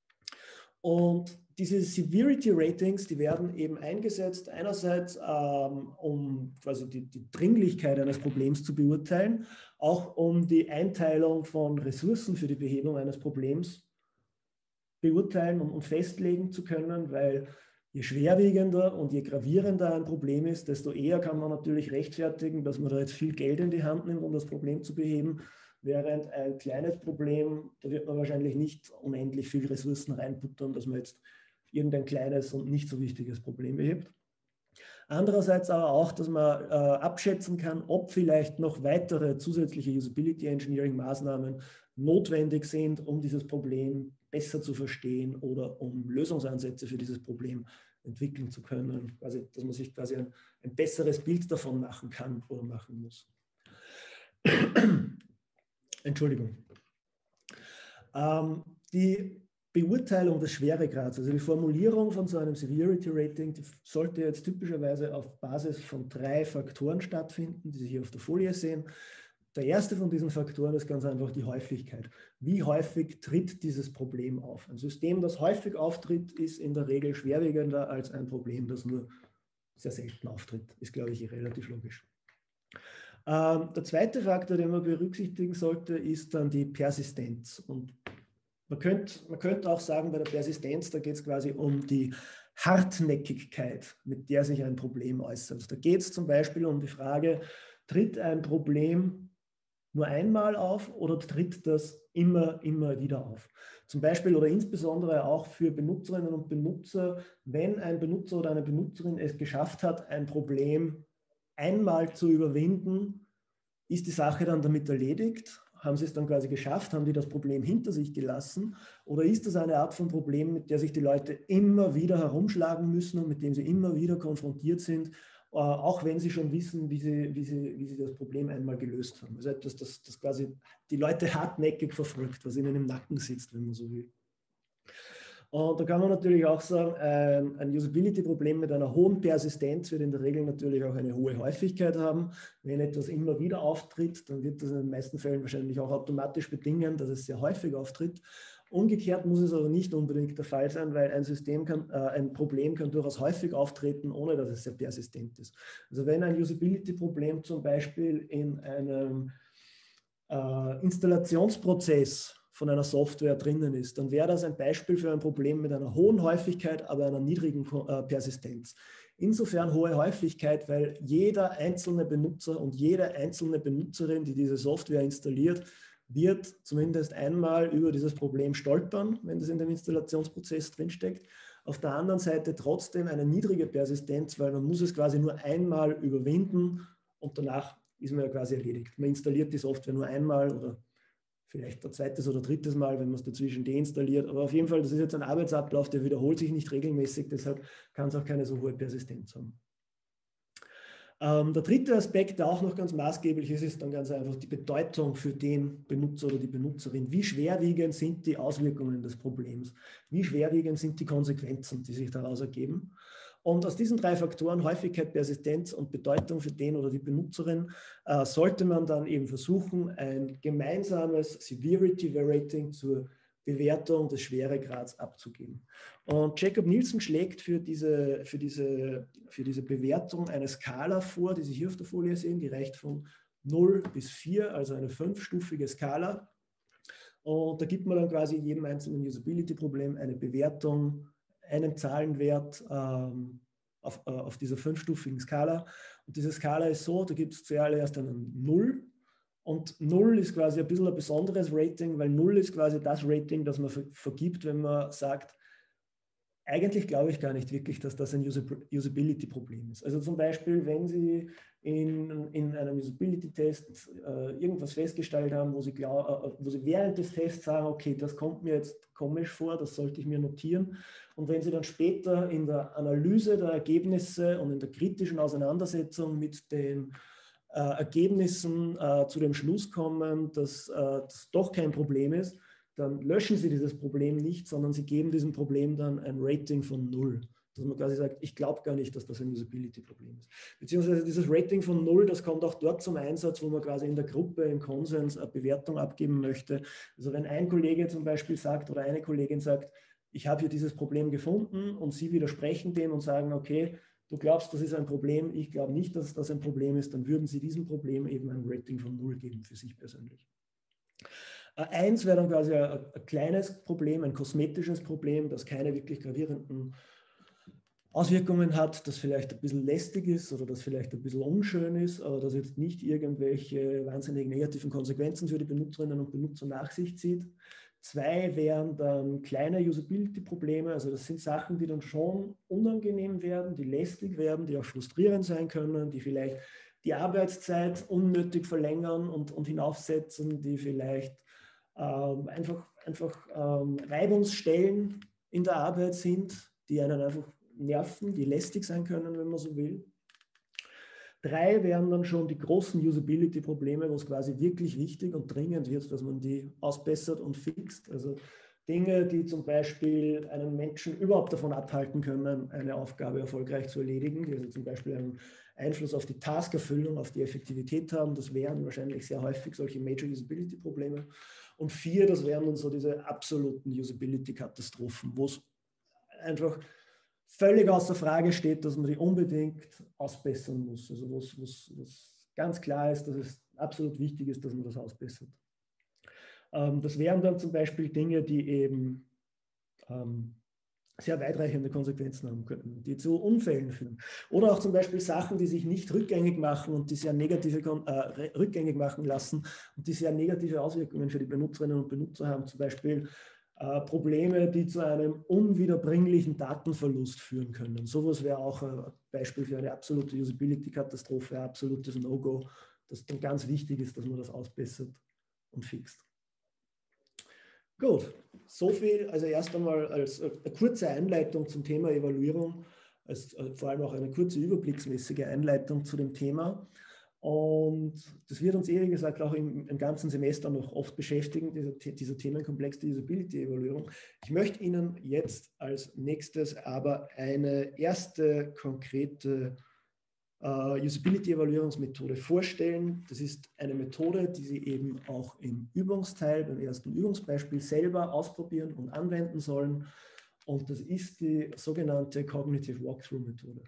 Und diese Severity Ratings, die werden eben eingesetzt, einerseits um quasi die Dringlichkeit eines Problems zu beurteilen, auch um die Einteilung von Ressourcen für die Behebung eines Problems beurteilen und festlegen zu können, weil je schwerwiegender und je gravierender ein Problem ist, desto eher kann man natürlich rechtfertigen, dass man da jetzt viel Geld in die Hand nimmt, um das Problem zu beheben. Während ein kleines Problem, da wird man wahrscheinlich nicht unendlich viel Ressourcen reinputtern, dass man jetzt irgendein kleines und nicht so wichtiges Problem behebt. Andererseits aber auch, dass man abschätzen kann, ob vielleicht noch weitere zusätzliche Usability Engineering Maßnahmen notwendig sind, um dieses Problem besser zu verstehen oder um Lösungsansätze für dieses Problem entwickeln zu können. Also, dass man sich quasi ein besseres Bild davon machen kann oder machen muss. Entschuldigung. Die Beurteilung des Schweregrads, also die Formulierung von so einem Severity Rating, die sollte jetzt typischerweise auf Basis von 3 Faktoren stattfinden, die Sie hier auf der Folie sehen. Der erste von diesen Faktoren ist ganz einfach die Häufigkeit. Wie häufig tritt dieses Problem auf? Ein System, das häufig auftritt, ist in der Regel schwerwiegender als ein Problem, das nur sehr selten auftritt. Ist, glaube ich, relativ logisch. Der zweite Faktor, den man berücksichtigen sollte, ist dann die Persistenz. Und man könnte auch sagen, bei der Persistenz, da geht es quasi um die Hartnäckigkeit, mit der sich ein Problem äußert. Da geht es zum Beispiel um die Frage, tritt ein Problem nur einmal auf oder tritt das immer wieder auf? Zum Beispiel oder insbesondere auch für Benutzerinnen und Benutzer, wenn ein Benutzer oder eine Benutzerin es geschafft hat, ein Problem einmal zu überwinden, ist die Sache dann damit erledigt? Haben sie es dann quasi geschafft? Haben die das Problem hinter sich gelassen? Oder ist das eine Art von Problem, mit der sich die Leute immer wieder herumschlagen müssen und mit dem sie immer wieder konfrontiert sind, auch wenn sie schon wissen, wie sie das Problem einmal gelöst haben? Also etwas, das quasi die Leute hartnäckig verfolgt, was ihnen im Nacken sitzt, wenn man so will. Und da kann man natürlich auch sagen, ein Usability-Problem mit einer hohen Persistenz wird in der Regel natürlich auch eine hohe Häufigkeit haben. Wenn etwas immer wieder auftritt, dann wird das in den meisten Fällen wahrscheinlich auch automatisch bedingen, dass es sehr häufig auftritt. Umgekehrt muss es aber nicht unbedingt der Fall sein, weil ein Problem kann durchaus häufig auftreten, ohne dass es sehr persistent ist. Also wenn ein Usability-Problem zum Beispiel in einem Installationsprozess von einer Software drinnen ist, dann wäre das ein Beispiel für ein Problem mit einer hohen Häufigkeit, aber einer niedrigen Persistenz. Insofern hohe Häufigkeit, weil jeder einzelne Benutzer und jede einzelne Benutzerin, die diese Software installiert, wird zumindest einmal über dieses Problem stolpern, wenn das in dem Installationsprozess drinsteckt. Auf der anderen Seite trotzdem eine niedrige Persistenz, weil man muss es quasi nur einmal überwinden und danach ist man ja quasi erledigt. Man installiert die Software nur einmal oder vielleicht ein zweites oder drittes Mal, wenn man es dazwischen deinstalliert. Aber auf jeden Fall, das ist jetzt ein Arbeitsablauf, der wiederholt sich nicht regelmäßig, deshalb kann es auch keine so hohe Persistenz haben. Der dritte Aspekt, der auch noch ganz maßgeblich ist, ist dann ganz einfach die Bedeutung für den Benutzer oder die Benutzerin. Wie schwerwiegend sind die Auswirkungen des Problems? Wie schwerwiegend sind die Konsequenzen, die sich daraus ergeben? Und aus diesen drei Faktoren, Häufigkeit, Persistenz und Bedeutung für den oder die Benutzerin, sollte man dann eben versuchen, ein gemeinsames Severity Rating zur Bewertung des Schweregrads abzugeben. Und Jacob Nielsen schlägt für diese Bewertung eine Skala vor, die Sie hier auf der Folie sehen, die reicht von 0 bis 4, also eine 5-stufige Skala. Und da gibt man dann quasi jedem einzelnen Usability-Problem eine Bewertung, einen Zahlenwert auf dieser 5-stufigen Skala. Und diese Skala ist so, da gibt es zuallererst einen 0. Und 0 ist quasi ein bisschen ein besonderes Rating, weil 0 ist quasi das Rating, das man vergibt, wenn man sagt, eigentlich glaube ich gar nicht wirklich, dass das ein Usability-Problem ist. Also zum Beispiel, wenn Sie in einem Usability-Test irgendwas festgestellt haben, wo Sie während des Tests sagen, okay, das kommt mir jetzt komisch vor, das sollte ich mir notieren. Und wenn Sie dann später in der Analyse der Ergebnisse und in der kritischen Auseinandersetzung mit den Ergebnissen zu dem Schluss kommen, dass das doch kein Problem ist, dann löschen Sie dieses Problem nicht, sondern Sie geben diesem Problem dann ein Rating von 0. Dass man quasi sagt, ich glaube gar nicht, dass das ein Usability-Problem ist. Beziehungsweise dieses Rating von 0, das kommt auch dort zum Einsatz, wo man quasi in der Gruppe im Konsens eine Bewertung abgeben möchte. Also wenn ein Kollege zum Beispiel sagt oder eine Kollegin sagt, ich habe hier dieses Problem gefunden und Sie widersprechen dem und sagen, okay, du glaubst, das ist ein Problem, ich glaube nicht, dass das ein Problem ist, dann würden Sie diesem Problem eben ein Rating von 0 geben für sich persönlich. 1 wäre dann quasi ein kleines Problem, ein kosmetisches Problem, das keine wirklich gravierenden Auswirkungen hat, das vielleicht ein bisschen lästig ist oder das vielleicht ein bisschen unschön ist, aber das jetzt nicht irgendwelche wahnsinnig negativen Konsequenzen für die Benutzerinnen und Benutzer nach sich zieht. 2 wären dann kleine Usability-Probleme, also das sind Sachen, die dann schon unangenehm werden, die lästig werden, die auch frustrierend sein können, die vielleicht die Arbeitszeit unnötig verlängern und hinaufsetzen, die vielleicht einfach Reibungsstellen in der Arbeit sind, die einen einfach nerven, die lästig sein können, wenn man so will. 3 wären dann schon die großen Usability-Probleme, wo es quasi wirklich wichtig und dringend wird, dass man die ausbessert und fixt. Also Dinge, die zum Beispiel einen Menschen überhaupt davon abhalten können, eine Aufgabe erfolgreich zu erledigen, die also zum Beispiel einen Einfluss auf die Taskerfüllung, auf die Effektivität haben. Das wären wahrscheinlich sehr häufig solche Major Usability-Probleme. Und 4, das wären dann so diese absoluten Usability-Katastrophen, wo es einfach völlig außer Frage steht, dass man die unbedingt ausbessern muss. Also wo es ganz klar ist, dass es absolut wichtig ist, dass man das ausbessert. Das wären dann zum Beispiel Dinge, die eben sehr weitreichende Konsequenzen haben können, die zu Unfällen führen. Oder auch zum Beispiel Sachen, die sich nicht rückgängig machen und die sehr negative rückgängig machen lassen und die sehr negative Auswirkungen für die Benutzerinnen und Benutzer haben. Zum Beispiel Probleme, die zu einem unwiederbringlichen Datenverlust führen können. Sowas wäre auch ein Beispiel für eine absolute Usability-Katastrophe, ein absolutes No-Go, das dann ganz wichtig ist, dass man das ausbessert und fixt. Gut, so viel also erst einmal als eine kurze Einleitung zum Thema Evaluierung, vor allem auch eine kurze überblicksmäßige Einleitung zu dem Thema. Und das wird uns, wie gesagt, auch im ganzen Semester noch oft beschäftigen, dieser Themenkomplex der Usability-Evaluierung. Ich möchte Ihnen jetzt als nächstes aber eine erste konkrete Usability-Evaluierungsmethode vorstellen. Das ist eine Methode, die Sie eben auch im Übungsteil, beim ersten Übungsbeispiel selber ausprobieren und anwenden sollen. Und das ist die sogenannte Cognitive Walkthrough-Methode.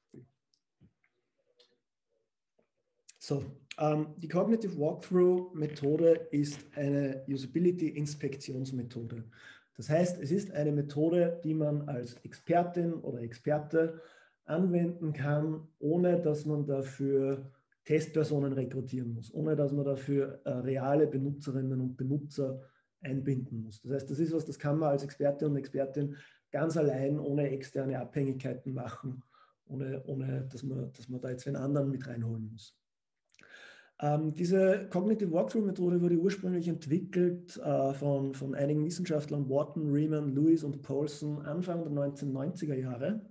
So, die Cognitive Walkthrough-Methode ist eine Usability-Inspektionsmethode. Das heißt, es ist eine Methode, die man als Expertin oder Experte anwenden kann, ohne dass man dafür Testpersonen rekrutieren muss, ohne dass man dafür reale Benutzerinnen und Benutzer einbinden muss. Das heißt, das ist was, das kann man als Experte und Expertin ganz allein ohne externe Abhängigkeiten machen, ohne dass man da jetzt einen anderen mit reinholen muss. Diese Cognitive Walkthrough-Methode wurde ursprünglich entwickelt von einigen Wissenschaftlern, Wharton, Riemann, Lewis und Paulson, Anfang der 1990er Jahre.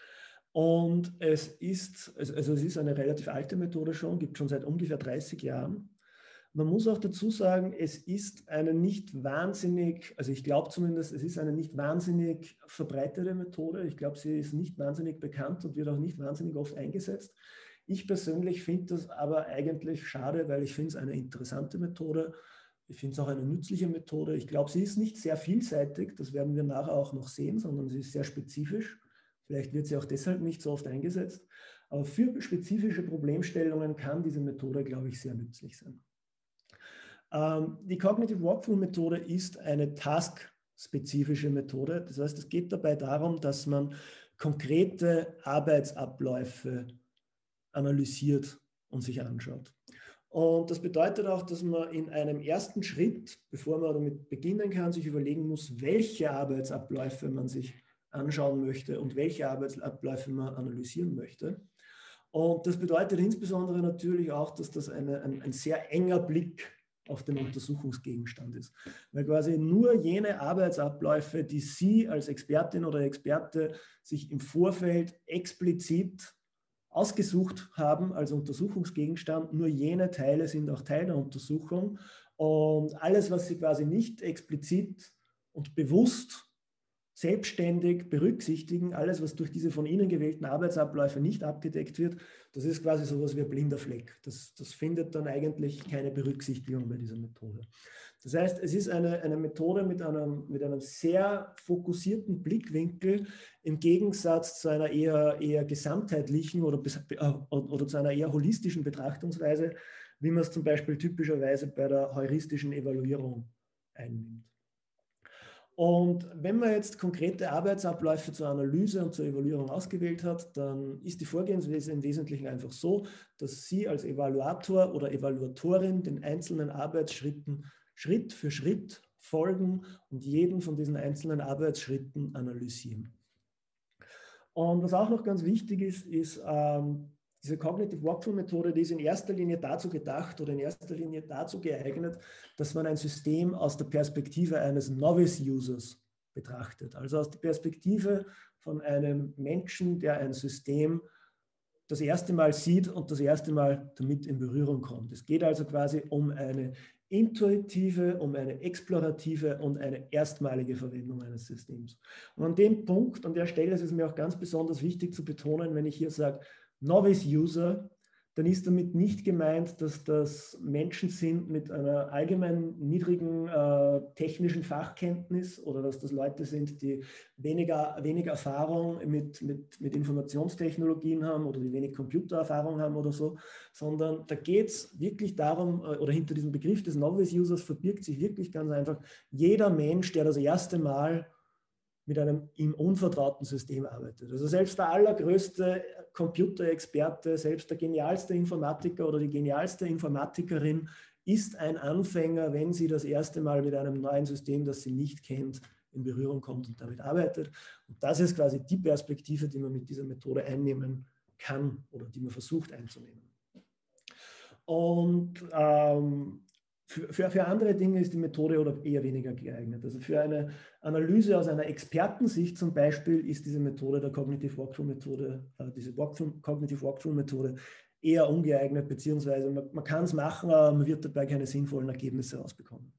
Und es ist eine relativ alte Methode schon, gibt schon seit ungefähr 30 Jahren. Man muss auch dazu sagen, es ist eine nicht wahnsinnig, also ich glaube zumindest, es ist eine nicht wahnsinnig verbreitete Methode. Ich glaube, sie ist nicht wahnsinnig bekannt und wird auch nicht wahnsinnig oft eingesetzt. Ich persönlich finde das aber eigentlich schade, weil ich finde es eine interessante Methode. Ich finde es auch eine nützliche Methode. Ich glaube, sie ist nicht sehr vielseitig, das werden wir nachher auch noch sehen, sondern sie ist sehr spezifisch. Vielleicht wird sie auch deshalb nicht so oft eingesetzt. Aber für spezifische Problemstellungen kann diese Methode, glaube ich, sehr nützlich sein. Die Cognitive Walkthrough-Methode ist eine task-spezifische Methode. Das heißt, es geht dabei darum, dass man konkrete Arbeitsabläufe analysiert und sich anschaut. Und das bedeutet auch, dass man in einem ersten Schritt, bevor man damit beginnen kann, sich überlegen muss, welche Arbeitsabläufe man sich anschauen möchte und welche Arbeitsabläufe man analysieren möchte. Und das bedeutet insbesondere natürlich auch, dass das ein sehr enger Blick auf den Untersuchungsgegenstand ist. Weil quasi nur jene Arbeitsabläufe, die Sie als Expertin oder Experte sich im Vorfeld explizit ausgesucht haben als Untersuchungsgegenstand, nur jene Teile sind auch Teil der Untersuchung. Und alles, was Sie quasi nicht explizit und bewusst selbstständig berücksichtigen, alles, was durch diese von Ihnen gewählten Arbeitsabläufe nicht abgedeckt wird, das ist quasi so etwas wie ein blinder Fleck. Das findet dann eigentlich keine Berücksichtigung bei dieser Methode. Das heißt, es ist eine Methode mit einem sehr fokussierten Blickwinkel im Gegensatz zu einer eher gesamtheitlichen oder zu einer eher holistischen Betrachtungsweise, wie man es zum Beispiel typischerweise bei der heuristischen Evaluierung einnimmt. Und wenn man jetzt konkrete Arbeitsabläufe zur Analyse und zur Evaluierung ausgewählt hat, dann ist die Vorgehensweise im Wesentlichen einfach so, dass Sie als Evaluator oder Evaluatorin den einzelnen Arbeitsschritten Schritt für Schritt folgen und jeden von diesen einzelnen Arbeitsschritten analysieren. Und was auch noch ganz wichtig ist, ist diese Cognitive Walkthrough-Methode, die ist in erster Linie dazu gedacht oder in erster Linie dazu geeignet, dass man ein System aus der Perspektive eines Novice-Users betrachtet. Also aus der Perspektive von einem Menschen, der ein System das erste Mal sieht und das erste Mal damit in Berührung kommt. Es geht also quasi um eine intuitive, um eine explorative und eine erstmalige Verwendung eines Systems. Und an dem Punkt, an der Stelle ist es mir auch ganz besonders wichtig zu betonen, wenn ich hier sage, Novice-User, dann ist damit nicht gemeint, dass das Menschen sind mit einer allgemein niedrigen technischen Fachkenntnis oder dass das Leute sind, die wenig Erfahrung mit Informationstechnologien haben oder die wenig Computererfahrung haben oder so, sondern da geht es wirklich darum, oder hinter diesem Begriff des Novice-Users verbirgt sich wirklich ganz einfach jeder Mensch, der das erste Mal mit einem ihm unvertrauten System arbeitet. Also selbst der allergrößte Computerexperte, selbst der genialste Informatiker oder die genialste Informatikerin ist ein Anfänger, wenn sie das erste Mal mit einem neuen System, das sie nicht kennt, in Berührung kommt und damit arbeitet. Und das ist quasi die Perspektive, die man mit dieser Methode einnehmen kann oder die man versucht einzunehmen. Und für andere Dinge ist die Methode oder eher weniger geeignet. Also für eine Analyse aus einer Expertensicht zum Beispiel ist diese Methode der Cognitive Walkthrough-Methode, diese Cognitive Walkthrough-Methode eher ungeeignet, beziehungsweise man kann es machen, aber man wird dabei keine sinnvollen Ergebnisse rausbekommen.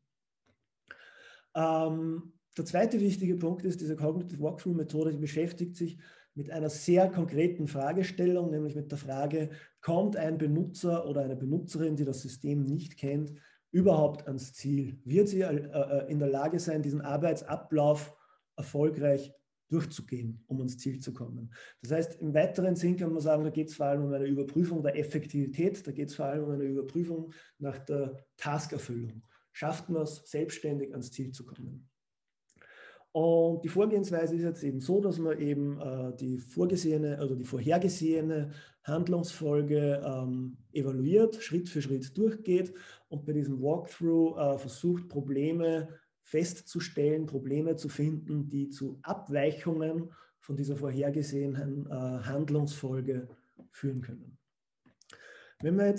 Der zweite wichtige Punkt ist, diese Cognitive Walkthrough-Methode, die beschäftigt sich mit einer sehr konkreten Fragestellung, nämlich mit der Frage, kommt ein Benutzer oder eine Benutzerin, die das System nicht kennt, überhaupt ans Ziel? Wird sie in der Lage sein, diesen Arbeitsablauf erfolgreich durchzugehen, um ans Ziel zu kommen? Das heißt, im weiteren Sinn kann man sagen, da geht es vor allem um eine Überprüfung der Effektivität, da geht es vor allem um eine Überprüfung nach der Taskerfüllung. Schafft man es, selbstständig ans Ziel zu kommen? Und die Vorgehensweise ist jetzt eben so, dass man eben die vorgesehene oder die vorhergesehene Handlungsfolge evaluiert, Schritt für Schritt durchgeht und bei diesem Walkthrough versucht, Probleme festzustellen, Probleme zu finden, die zu Abweichungen von dieser vorhergesehenen Handlungsfolge führen können. Wenn man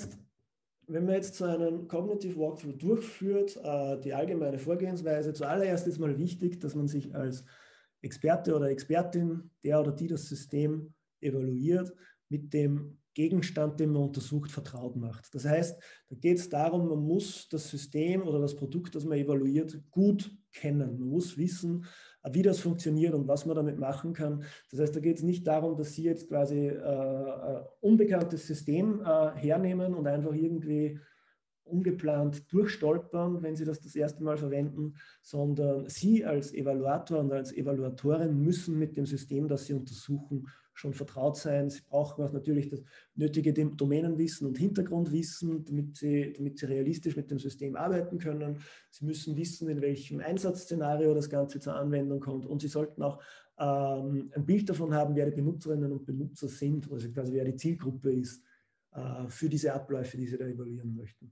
jetzt so einen Cognitive Walkthrough durchführt, die allgemeine Vorgehensweise, zuallererst ist mal wichtig, dass man sich als Experte oder Expertin, der oder die das System evaluiert, mit dem Gegenstand, den man untersucht, vertraut macht. Das heißt, da geht es darum, man muss das System oder das Produkt, das man evaluiert, gut kennen. Man muss wissen, wie das funktioniert und was man damit machen kann. Das heißt, da geht es nicht darum, dass Sie jetzt quasi ein unbekanntes System hernehmen und einfach irgendwie ungeplant durchstolpern, wenn Sie das erste Mal verwenden, sondern Sie als Evaluator und als Evaluatorin müssen mit dem System, das Sie untersuchen, schon vertraut sein. Sie brauchen auch natürlich das nötige Domänenwissen und Hintergrundwissen, damit Sie realistisch mit dem System arbeiten können. Sie müssen wissen, in welchem Einsatzszenario das Ganze zur Anwendung kommt. Und Sie sollten auch ein Bild davon haben, wer die Benutzerinnen und Benutzer sind, also quasi wer die Zielgruppe ist für diese Abläufe, die Sie da evaluieren möchten.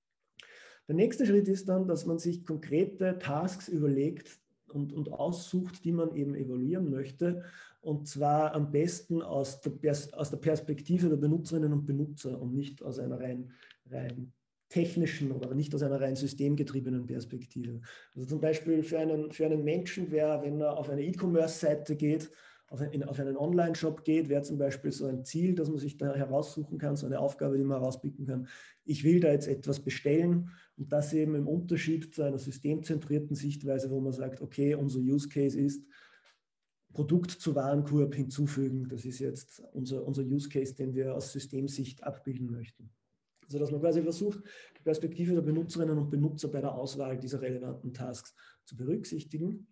Der nächste Schritt ist dann, dass man sich konkrete Tasks überlegt und aussucht, die man eben evaluieren möchte. Und zwar am besten aus der Perspektive der Benutzerinnen und Benutzer und nicht aus einer rein technischen oder nicht aus einer rein systemgetriebenen Perspektive. Also zum Beispiel für einen Menschen wäre, wenn er auf eine E-Commerce-Seite geht, auf einen Online-Shop geht, wäre zum Beispiel so ein Ziel, dass man sich da heraussuchen kann, so eine Aufgabe, die man herauspicken kann. Ich will da jetzt etwas bestellen und das eben im Unterschied zu einer systemzentrierten Sichtweise, wo man sagt, okay, unser Use Case ist, Produkt zu Warenkorb hinzufügen. Das ist jetzt unser Use Case, den wir aus Systemsicht abbilden möchten. Also dass man quasi versucht, die Perspektive der Benutzerinnen und Benutzer bei der Auswahl dieser relevanten Tasks zu berücksichtigen.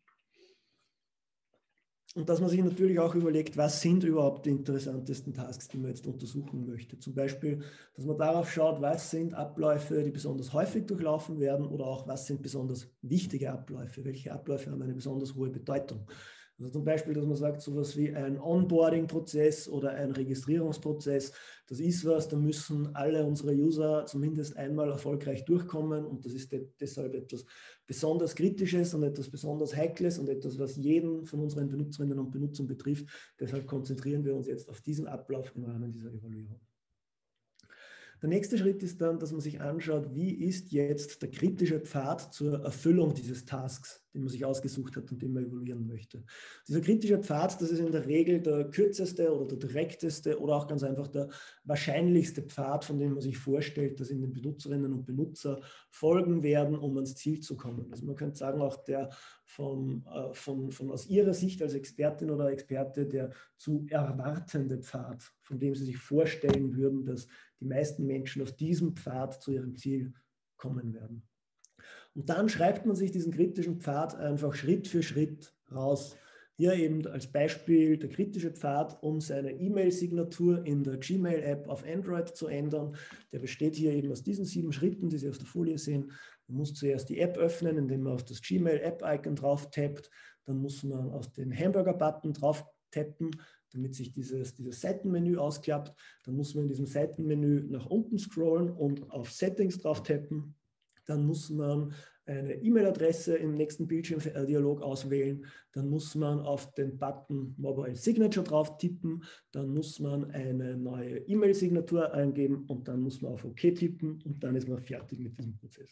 Und dass man sich natürlich auch überlegt, was sind überhaupt die interessantesten Tasks, die man jetzt untersuchen möchte. Zum Beispiel, dass man darauf schaut, was sind Abläufe, die besonders häufig durchlaufen werden oder auch was sind besonders wichtige Abläufe, welche Abläufe haben eine besonders hohe Bedeutung. Also zum Beispiel, dass man sagt, sowas wie ein Onboarding-Prozess oder ein Registrierungsprozess, das ist was, da müssen alle unsere User zumindest einmal erfolgreich durchkommen und das ist deshalb etwas besonders Kritisches und etwas besonders Heikles und etwas, was jeden von unseren Benutzerinnen und Benutzern betrifft. Deshalb konzentrieren wir uns jetzt auf diesen Ablauf im Rahmen dieser Evaluierung. Der nächste Schritt ist dann, dass man sich anschaut, wie ist jetzt der kritische Pfad zur Erfüllung dieses Tasks, den man sich ausgesucht hat und den man evaluieren möchte. Dieser kritische Pfad, das ist in der Regel der kürzeste oder der direkteste oder auch ganz einfach der wahrscheinlichste Pfad, von dem man sich vorstellt, dass in den Benutzerinnen und Benutzer folgen werden, um ans Ziel zu kommen. Also man könnte sagen, auch der von aus Ihrer Sicht als Expertin oder Experte der zu erwartende Pfad, von dem Sie sich vorstellen würden, dass die meisten Menschen auf diesem Pfad zu ihrem Ziel kommen werden. Und dann schreibt man sich diesen kritischen Pfad einfach Schritt für Schritt raus. Hier eben als Beispiel der kritische Pfad, um seine E-Mail-Signatur in der Gmail-App auf Android zu ändern. Der besteht hier eben aus diesen 7 Schritten, die Sie auf der Folie sehen. Man muss zuerst die App öffnen, indem man auf das Gmail-App-Icon drauf tappt. dann muss man auf den Hamburger-Button drauf tappen, damit sich dieses Seitenmenü ausklappt. Dann muss man in diesem Seitenmenü nach unten scrollen und auf Settings drauf tappen. Dann muss man eine E-Mail-Adresse im nächsten Bildschirmdialog auswählen. Dann muss man auf den Button Mobile Signature drauf tippen. Dann muss man eine neue E-Mail-Signatur eingeben und dann muss man auf OK tippen und dann ist man fertig mit diesem Prozess.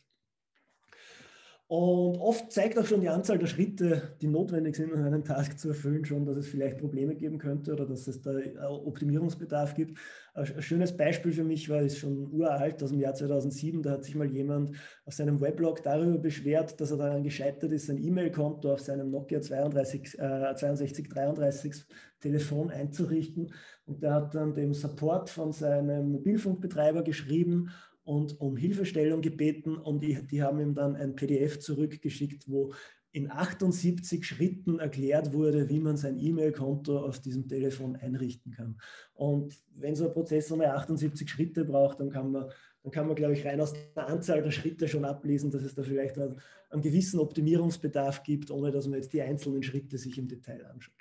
Und oft zeigt auch schon die Anzahl der Schritte, die notwendig sind, um einen Task zu erfüllen, schon, dass es vielleicht Probleme geben könnte oder dass es da Optimierungsbedarf gibt. Ein schönes Beispiel für mich war, ist schon uralt, aus dem Jahr 2007, da hat sich mal jemand auf seinem Weblog darüber beschwert, dass er daran gescheitert ist, sein E-Mail-Konto auf seinem Nokia 6233 Telefon einzurichten. Und der hat dann dem Support von seinem Mobilfunkbetreiber geschrieben und um Hilfestellung gebeten und die haben ihm dann ein PDF zurückgeschickt, wo in 78 Schritten erklärt wurde, wie man sein E-Mail-Konto auf diesem Telefon einrichten kann. Und wenn so ein Prozess mal 78 Schritte braucht, dann kann man, glaube ich, rein aus der Anzahl der Schritte schon ablesen, dass es da vielleicht einen gewissen Optimierungsbedarf gibt, ohne dass man jetzt die einzelnen Schritte sich im Detail anschaut.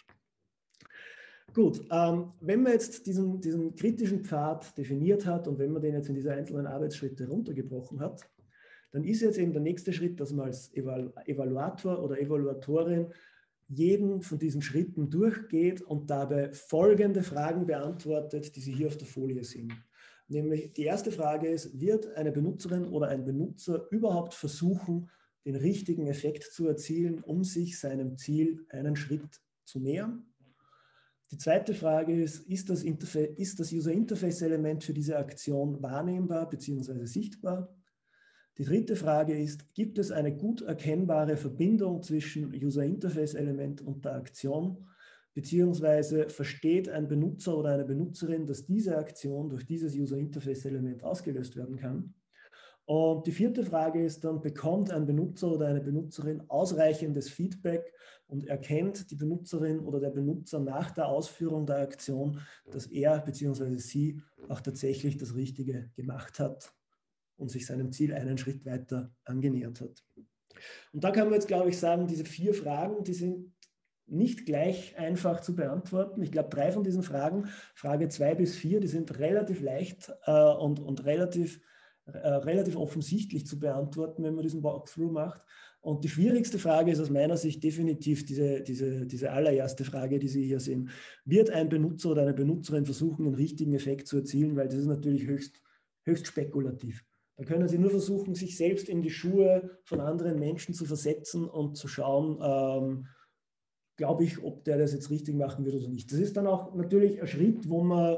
Gut, wenn man jetzt diesen kritischen Pfad definiert hat und wenn man den jetzt in diese einzelnen Arbeitsschritte runtergebrochen hat, dann ist jetzt eben der nächste Schritt, dass man als Evaluator oder Evaluatorin jeden von diesen Schritten durchgeht und dabei folgende Fragen beantwortet, die Sie hier auf der Folie sehen. Nämlich die erste Frage ist, wird eine Benutzerin oder ein Benutzer überhaupt versuchen, den richtigen Effekt zu erzielen, um sich seinem Ziel einen Schritt zu nähern? Die zweite Frage ist das User-Interface-Element für diese Aktion wahrnehmbar bzw. sichtbar? Die dritte Frage ist, gibt es eine gut erkennbare Verbindung zwischen User-Interface-Element und der Aktion? Beziehungsweise versteht ein Benutzer oder eine Benutzerin, dass diese Aktion durch dieses User-Interface-Element ausgelöst werden kann? Und die vierte Frage ist dann, bekommt ein Benutzer oder eine Benutzerin ausreichendes Feedback und erkennt die Benutzerin oder der Benutzer nach der Ausführung der Aktion, dass er bzw. sie auch tatsächlich das Richtige gemacht hat und sich seinem Ziel einen Schritt weiter angenähert hat. Und da kann man jetzt, glaube ich, sagen, diese 4 Fragen, die sind nicht gleich einfach zu beantworten. Ich glaube, 3 von diesen Fragen, Frage 2 bis 4, die sind relativ leicht und relativ offensichtlich zu beantworten, wenn man diesen Walkthrough macht. Und die schwierigste Frage ist aus meiner Sicht definitiv diese allererste Frage, die Sie hier sehen. Wird ein Benutzer oder eine Benutzerin versuchen, den richtigen Effekt zu erzielen? Weil das ist natürlich höchst spekulativ. Da können Sie nur versuchen, sich selbst in die Schuhe von anderen Menschen zu versetzen und zu schauen, glaube ich, ob der das jetzt richtig machen wird oder nicht. Das ist dann auch natürlich ein Schritt, wo man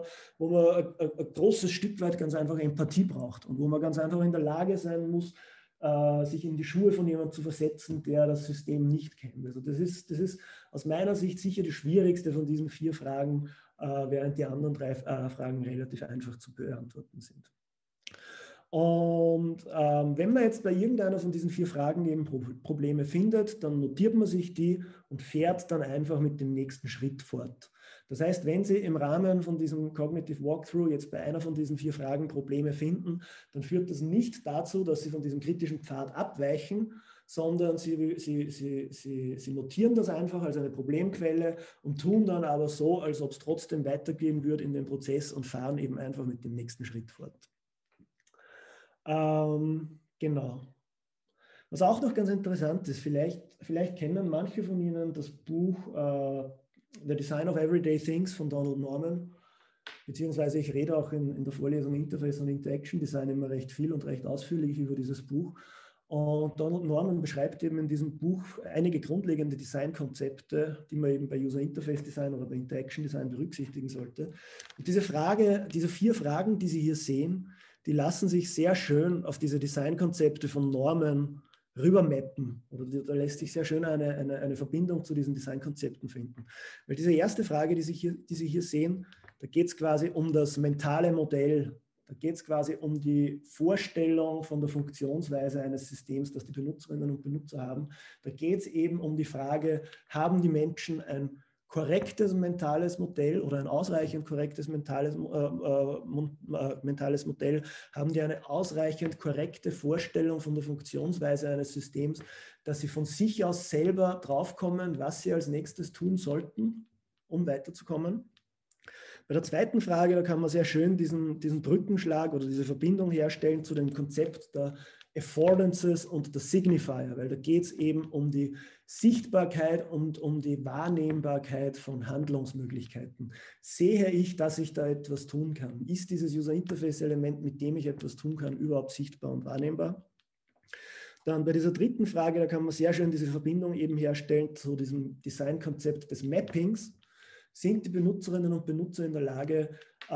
ein großes Stück weit ganz einfach Empathie braucht und wo man ganz einfach in der Lage sein muss, sich in die Schuhe von jemandem zu versetzen, der das System nicht kennt. Also das ist aus meiner Sicht sicher die schwierigste von diesen 4 Fragen, während die anderen 3 Fragen relativ einfach zu beantworten sind. Und wenn man jetzt bei irgendeiner von diesen 4 Fragen eben Probleme findet, dann notiert man sich die und fährt dann einfach mit dem nächsten Schritt fort. Das heißt, wenn Sie im Rahmen von diesem Cognitive Walkthrough jetzt bei einer von diesen 4 Fragen Probleme finden, dann führt das nicht dazu, dass Sie von diesem kritischen Pfad abweichen, sondern Sie notieren das einfach als eine Problemquelle und tun dann aber so, als ob es trotzdem weitergehen würde in dem Prozess und fahren eben einfach mit dem nächsten Schritt fort. Genau. Was auch noch ganz interessant ist, vielleicht kennen manche von Ihnen das Buch The Design of Everyday Things von Donald Norman, beziehungsweise ich rede auch in der Vorlesung Interface und Interaction Design immer recht viel und recht ausführlich über dieses Buch. Und Donald Norman beschreibt eben in diesem Buch einige grundlegende Designkonzepte, die man eben bei User Interface Design oder bei Interaction Design berücksichtigen sollte. Und diese 4 Fragen, die Sie hier sehen, die lassen sich sehr schön auf diese Designkonzepte von Norman rübermappen. Oder da lässt sich sehr schön eine Verbindung zu diesen Designkonzepten finden. Weil diese erste Frage, die Sie hier sehen, da geht es quasi um das mentale Modell. Da geht es quasi um die Vorstellung von der Funktionsweise eines Systems, das die Benutzerinnen und Benutzer haben. Da geht es eben um die Frage, haben die Menschen ein korrektes mentales Modell oder ein ausreichend korrektes mentales Modell, haben die eine ausreichend korrekte Vorstellung von der Funktionsweise eines Systems, dass sie von sich aus selber draufkommen, was sie als nächstes tun sollten, um weiterzukommen. Bei der zweiten Frage, da kann man sehr schön diesen Brückenschlag oder diese Verbindung herstellen zu dem Konzept der Affordances und der Signifier, weil da geht es eben um die Sichtbarkeit und um die Wahrnehmbarkeit von Handlungsmöglichkeiten. Sehe ich, dass ich da etwas tun kann? Ist dieses User-Interface-Element, mit dem ich etwas tun kann, überhaupt sichtbar und wahrnehmbar? Dann bei dieser dritten Frage, da kann man sehr schön diese Verbindung eben herstellen zu diesem Designkonzept des Mappings. Sind die Benutzerinnen und Benutzer in der Lage,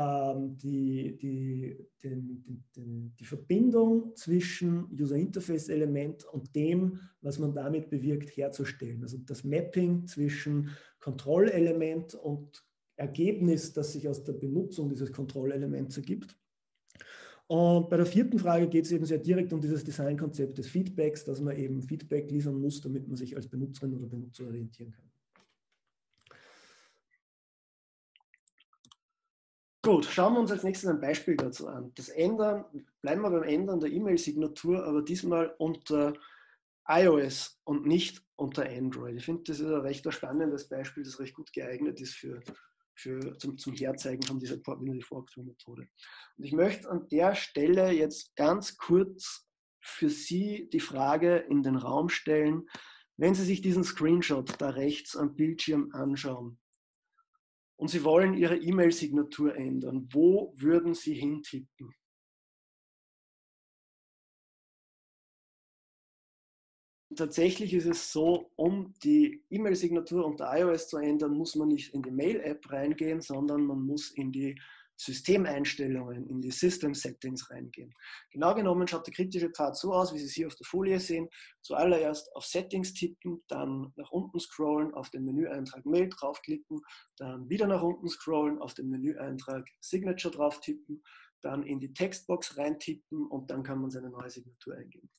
die Verbindung zwischen User-Interface-Element und dem, was man damit bewirkt, herzustellen? Also das Mapping zwischen Kontrollelement und Ergebnis, das sich aus der Benutzung dieses Kontrollelements ergibt. Und bei der vierten Frage geht es eben sehr direkt um dieses Designkonzept des Feedbacks, dass man eben Feedback liefern muss, damit man sich als Benutzerin oder Benutzer orientieren kann. Gut, schauen wir uns als nächstes ein Beispiel dazu an. Das Ändern, bleiben wir beim Ändern der E-Mail-Signatur, aber diesmal unter iOS und nicht unter Android. Ich finde, das ist ein recht spannendes Beispiel, das recht gut geeignet ist zum Herzeigen von dieser Binary Fork-Methode. Und ich möchte an der Stelle jetzt ganz kurz für Sie die Frage in den Raum stellen, wenn Sie sich diesen Screenshot da rechts am Bildschirm anschauen und Sie wollen Ihre E-Mail-Signatur ändern, wo würden Sie hintippen? Tatsächlich ist es so, um die E-Mail-Signatur unter iOS zu ändern, muss man nicht in die Mail-App reingehen, sondern man muss in die Systemeinstellungen, in die System Settings reingehen. Genau genommen schaut der kritische Pfad so aus, wie Sie es hier auf der Folie sehen. Zuallererst auf Settings tippen, dann nach unten scrollen, auf den Menüeintrag Mail draufklicken, dann wieder nach unten scrollen, auf den Menüeintrag Signature drauf tippen, dann in die Textbox reintippen und dann kann man seine neue Signatur eingeben.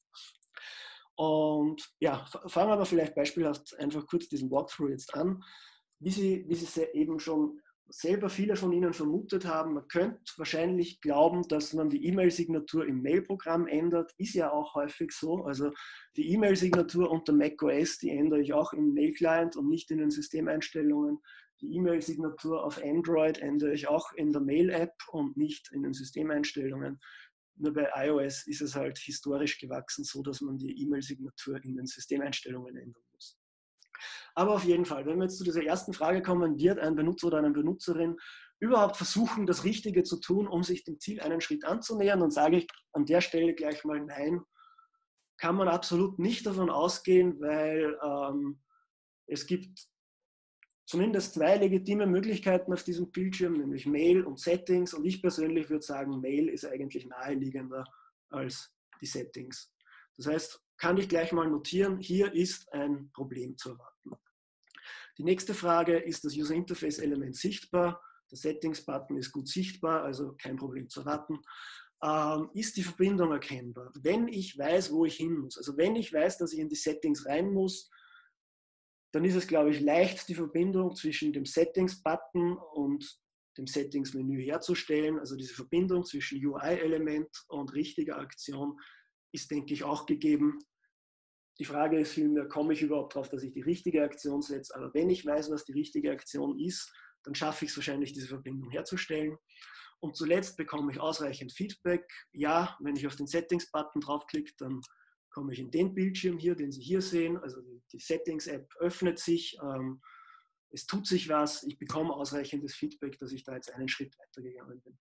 Und ja, fangen wir aber vielleicht beispielhaft einfach kurz diesen Walkthrough jetzt an. Wie Sie eben schon selber viele von Ihnen vermutet haben, man könnte wahrscheinlich glauben, dass man die E-Mail-Signatur im Mail-Programm ändert. Ist ja auch häufig so. Also die E-Mail-Signatur unter macOS, die ändere ich auch im Mail-Client und nicht in den Systemeinstellungen. Die E-Mail-Signatur auf Android ändere ich auch in der Mail-App und nicht in den Systemeinstellungen. Nur bei iOS ist es halt historisch gewachsen, so dass man die E-Mail-Signatur in den Systemeinstellungen ändern muss. Aber auf jeden Fall, wenn wir jetzt zu dieser ersten Frage kommen, wird ein Benutzer oder eine Benutzerin überhaupt versuchen, das Richtige zu tun, um sich dem Ziel einen Schritt anzunähern, dann sage ich an der Stelle gleich mal nein, kann man absolut nicht davon ausgehen, weil es gibt zumindest zwei legitime Möglichkeiten auf diesem Bildschirm, nämlich Mail und Settings. Und ich persönlich würde sagen, Mail ist eigentlich naheliegender als die Settings. Das heißt, kann ich gleich mal notieren, hier ist ein Problem zu erwarten. Die nächste Frage, ist das User-Interface-Element sichtbar? Der Settings-Button ist gut sichtbar, also kein Problem zu erwarten. Ist die Verbindung erkennbar? Wenn ich weiß, wo ich hin muss, also wenn ich weiß, dass ich in die Settings rein muss, dann ist es, glaube ich, leicht, die Verbindung zwischen dem Settings-Button und dem Settings-Menü herzustellen. Also diese Verbindung zwischen UI-Element und richtiger Aktion ist, denke ich, auch gegeben. Die Frage ist vielmehr, komme ich überhaupt darauf, dass ich die richtige Aktion setze? Aber wenn ich weiß, was die richtige Aktion ist, dann schaffe ich es wahrscheinlich, diese Verbindung herzustellen. Und zuletzt bekomme ich ausreichend Feedback. Ja, wenn ich auf den Settings-Button draufklicke, dann komme ich in den Bildschirm hier, den Sie hier sehen. Also die Settings-App öffnet sich, es tut sich was, ich bekomme ausreichendes Feedback, dass ich da jetzt einen Schritt weitergegangen bin.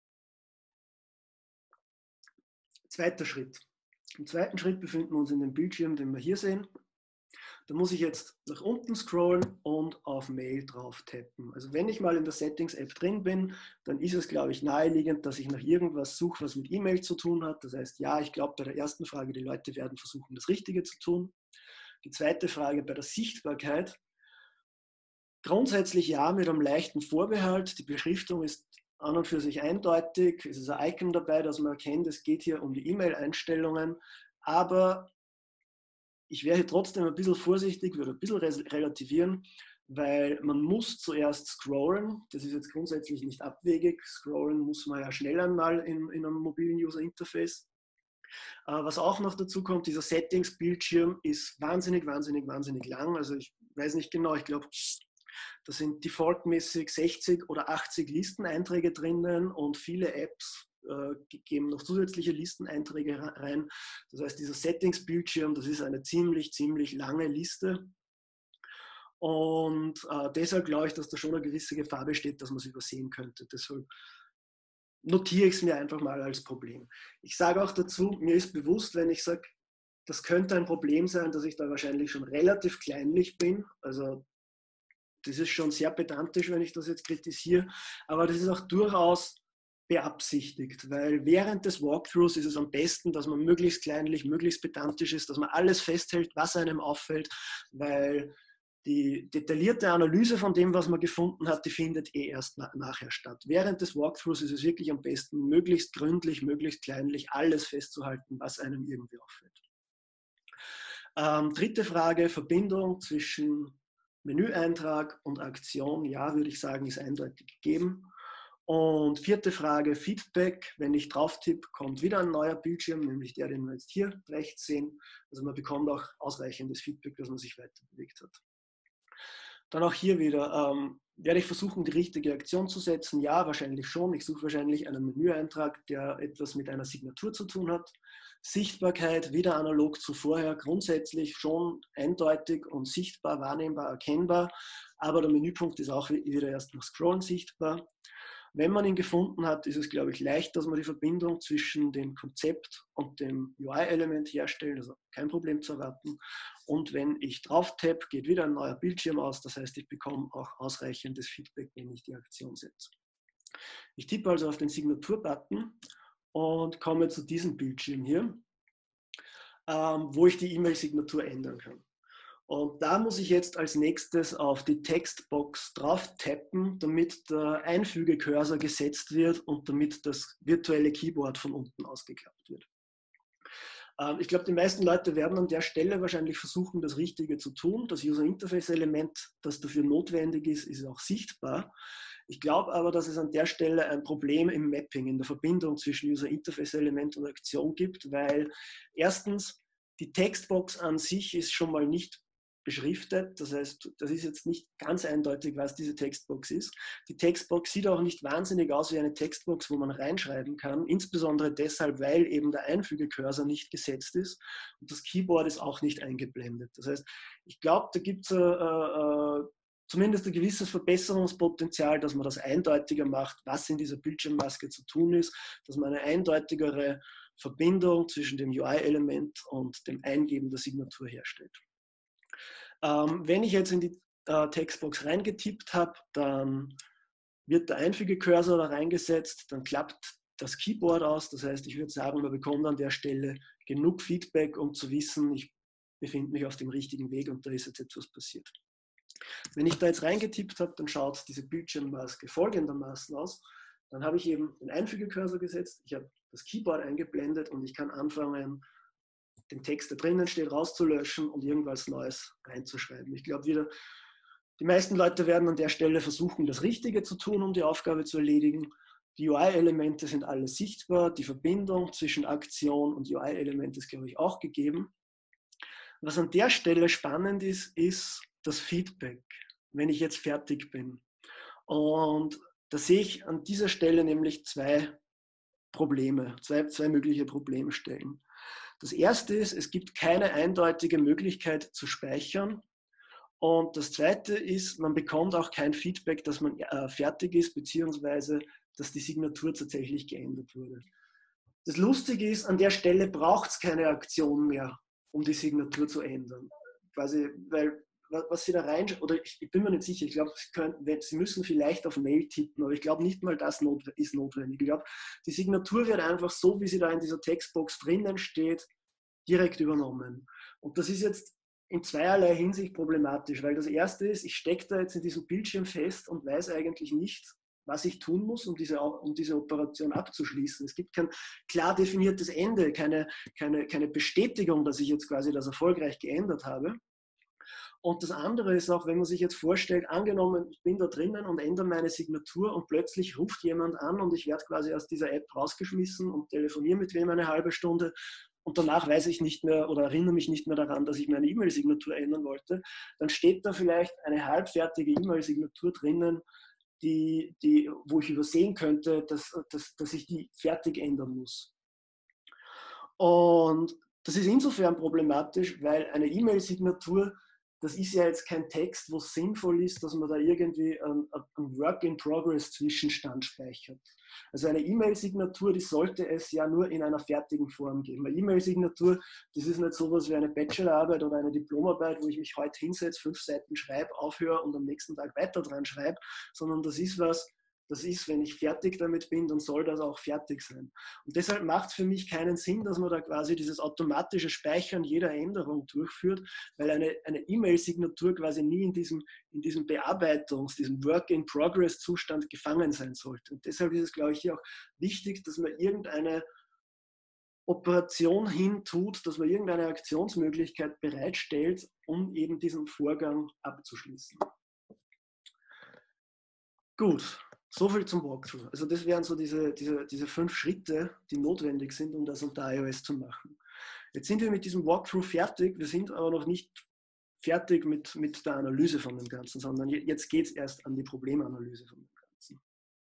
Zweiter Schritt. Im zweiten Schritt befinden wir uns in dem Bildschirm, den wir hier sehen. Da muss ich jetzt nach unten scrollen und auf Mail drauf tappen. Also wenn ich mal in der Settings-App drin bin, dann ist es, glaube ich, naheliegend, dass ich nach irgendwas suche, was mit E-Mail zu tun hat. Das heißt, ja, ich glaube bei der ersten Frage, die Leute werden versuchen, das Richtige zu tun. Die zweite Frage bei der Sichtbarkeit. Grundsätzlich ja, mit einem leichten Vorbehalt. Die Beschriftung ist an und für sich eindeutig. Es ist ein Icon dabei, dass man erkennt, es geht hier um die E-Mail-Einstellungen. Aber ich wäre hier trotzdem ein bisschen vorsichtig, würde ein bisschen relativieren, weil man muss zuerst scrollen. Das ist jetzt grundsätzlich nicht abwegig. Scrollen muss man ja schnell einmal in einem mobilen User-Interface. Was auch noch dazu kommt, dieser Settings-Bildschirm ist wahnsinnig, wahnsinnig, wahnsinnig lang. Also ich weiß nicht genau, ich glaube, da sind defaultmäßig 60 oder 80 Listeneinträge drinnen und viele Apps geben noch zusätzliche Listeneinträge rein. Das heißt, dieser Settings-Bildschirm, das ist eine ziemlich, ziemlich lange Liste. Und deshalb glaube ich, dass da schon eine gewisse Gefahr besteht, dass man es übersehen könnte. Deshalb notiere ich es mir einfach mal als Problem. Ich sage auch dazu, mir ist bewusst, wenn ich sage, das könnte ein Problem sein, dass ich da wahrscheinlich schon relativ kleinlich bin. Also das ist schon sehr pedantisch, wenn ich das jetzt kritisiere, aber das ist auch durchaus beabsichtigt, weil während des Walkthroughs ist es am besten, dass man möglichst kleinlich, möglichst pedantisch ist, dass man alles festhält, was einem auffällt, weil die detaillierte Analyse von dem, was man gefunden hat, die findet erst nachher statt. Während des Walkthroughs ist es wirklich am besten, möglichst gründlich, möglichst kleinlich alles festzuhalten, was einem irgendwie auffällt. Dritte Frage, Verbindung zwischen Menüeintrag und Aktion, ja, würde ich sagen, ist eindeutig gegeben. Und vierte Frage, Feedback. Wenn ich drauf tippe, kommt wieder ein neuer Bildschirm, nämlich der, den wir jetzt hier rechts sehen. Also man bekommt auch ausreichendes Feedback, dass man sich weiter bewegt hat. Dann auch hier wieder, werde ich versuchen, die richtige Aktion zu setzen? Ja, wahrscheinlich schon. Ich suche wahrscheinlich einen Menüeintrag, der etwas mit einer Signatur zu tun hat. Sichtbarkeit, wieder analog zu vorher, grundsätzlich schon eindeutig und sichtbar, wahrnehmbar, erkennbar. Aber der Menüpunkt ist auch wieder erst nach Scrollen sichtbar. Wenn man ihn gefunden hat, ist es, glaube ich, leicht, dass man die Verbindung zwischen dem Konzept und dem UI-Element herstellt, also kein Problem zu erwarten. Und wenn ich drauf tappe, geht wieder ein neuer Bildschirm aus, das heißt, ich bekomme auch ausreichendes Feedback, wenn ich die Aktion setze. Ich tippe also auf den Signatur-Button und komme zu diesem Bildschirm hier, wo ich die E-Mail-Signatur ändern kann. Und da muss ich jetzt als nächstes auf die Textbox drauf tappen, damit der Einfüge-Cursor gesetzt wird und damit das virtuelle Keyboard von unten ausgeklappt wird. Ich glaube, die meisten Leute werden an der Stelle wahrscheinlich versuchen, das Richtige zu tun. Das User-Interface-Element, das dafür notwendig ist, ist auch sichtbar. Ich glaube aber, dass es an der Stelle ein Problem im Mapping, in der Verbindung zwischen User-Interface-Element und Aktion gibt, weil erstens die Textbox an sich ist schon mal nicht beschriftet. Das heißt, das ist jetzt nicht ganz eindeutig, was diese Textbox ist. Die Textbox sieht auch nicht wahnsinnig aus wie eine Textbox, wo man reinschreiben kann, insbesondere deshalb, weil eben der Einfüge-Cursor nicht gesetzt ist und das Keyboard ist auch nicht eingeblendet. Das heißt, ich glaube, da gibt es zumindest ein gewisses Verbesserungspotenzial, dass man das eindeutiger macht, was in dieser Bildschirmmaske zu tun ist, dass man eine eindeutigere Verbindung zwischen dem UI-Element und dem Eingeben der Signatur herstellt. Wenn ich jetzt in die Textbox reingetippt habe, dann wird der Einfüge-Cursor da reingesetzt, dann klappt das Keyboard aus. Das heißt, ich würde sagen, man bekommt an der Stelle genug Feedback, um zu wissen, ich befinde mich auf dem richtigen Weg und da ist jetzt etwas passiert. Wenn ich da jetzt reingetippt habe, dann schaut diese Bildschirmmaske folgendermaßen aus. Dann habe ich eben den Einfüge-Cursor gesetzt, ich habe das Keyboard eingeblendet und ich kann anfangen, den Text, der drinnen steht, rauszulöschen und irgendwas Neues reinzuschreiben. Ich glaube wieder, die meisten Leute werden an der Stelle versuchen, das Richtige zu tun, um die Aufgabe zu erledigen. Die UI-Elemente sind alle sichtbar, die Verbindung zwischen Aktion und UI-Element ist, glaube ich, auch gegeben. Was an der Stelle spannend ist, ist das Feedback, wenn ich jetzt fertig bin. Und da sehe ich an dieser Stelle nämlich zwei Probleme, zwei mögliche Problemstellen. Das erste ist, es gibt keine eindeutige Möglichkeit zu speichern. Und das zweite ist, man bekommt auch kein Feedback, dass man fertig ist, beziehungsweise dass die Signatur tatsächlich geändert wurde. Das Lustige ist, an der Stelle braucht es keine Aktion mehr, um die Signatur zu ändern. Quasi, weil was Sie da rein, oder ich bin mir nicht sicher, ich glaube, Sie müssen vielleicht auf Mail tippen, aber ich glaube nicht mal das ist notwendig. Ich glaube, die Signatur wird einfach so, wie sie da in dieser Textbox drinnen steht, direkt übernommen. Und das ist jetzt in zweierlei Hinsicht problematisch, weil das erste ist, ich stecke da jetzt in diesem Bildschirm fest und weiß eigentlich nicht, was ich tun muss, um diese Operation abzuschließen. Es gibt kein klar definiertes Ende, keine Bestätigung, dass ich jetzt quasi das erfolgreich geändert habe. Und das andere ist auch, wenn man sich jetzt vorstellt, angenommen, ich bin da drinnen und ändere meine Signatur und plötzlich ruft jemand an und ich werde quasi aus dieser App rausgeschmissen und telefoniere mit wem eine halbe Stunde und danach weiß ich nicht mehr oder erinnere mich nicht mehr daran, dass ich meine E-Mail-Signatur ändern wollte, dann steht da vielleicht eine halbfertige E-Mail-Signatur drinnen, wo ich übersehen könnte, dass ich die fertig ändern muss. Und das ist insofern problematisch, weil eine E-Mail-Signatur, das ist ja jetzt kein Text, wo es sinnvoll ist, dass man da irgendwie einen Work-in-Progress-Zwischenstand speichert. Also eine E-Mail-Signatur, die sollte es ja nur in einer fertigen Form geben. Eine E-Mail-Signatur, das ist nicht sowas wie eine Bachelorarbeit oder eine Diplomarbeit, wo ich mich heute hinsetze, 5 Seiten schreibe, aufhöre und am nächsten Tag weiter dran schreibe, sondern das ist was, das ist, wenn ich fertig damit bin, dann soll das auch fertig sein. Und deshalb macht es für mich keinen Sinn, dass man da quasi dieses automatische Speichern jeder Änderung durchführt, weil eine E-Mail-Signatur quasi nie in diesem diesem Work-in-Progress-Zustand gefangen sein sollte. Und deshalb ist es, glaube ich, hier auch wichtig, dass man irgendeine Operation hin tut, dass man irgendeine Aktionsmöglichkeit bereitstellt, um eben diesen Vorgang abzuschließen. Gut. So viel zum Walkthrough. Also das wären so diese 5 Schritte, die notwendig sind, um das unter iOS zu machen. Jetzt sind wir mit diesem Walkthrough fertig, wir sind aber noch nicht fertig mit der Analyse von dem Ganzen, sondern jetzt geht es erst an die Problemanalyse von dem Ganzen.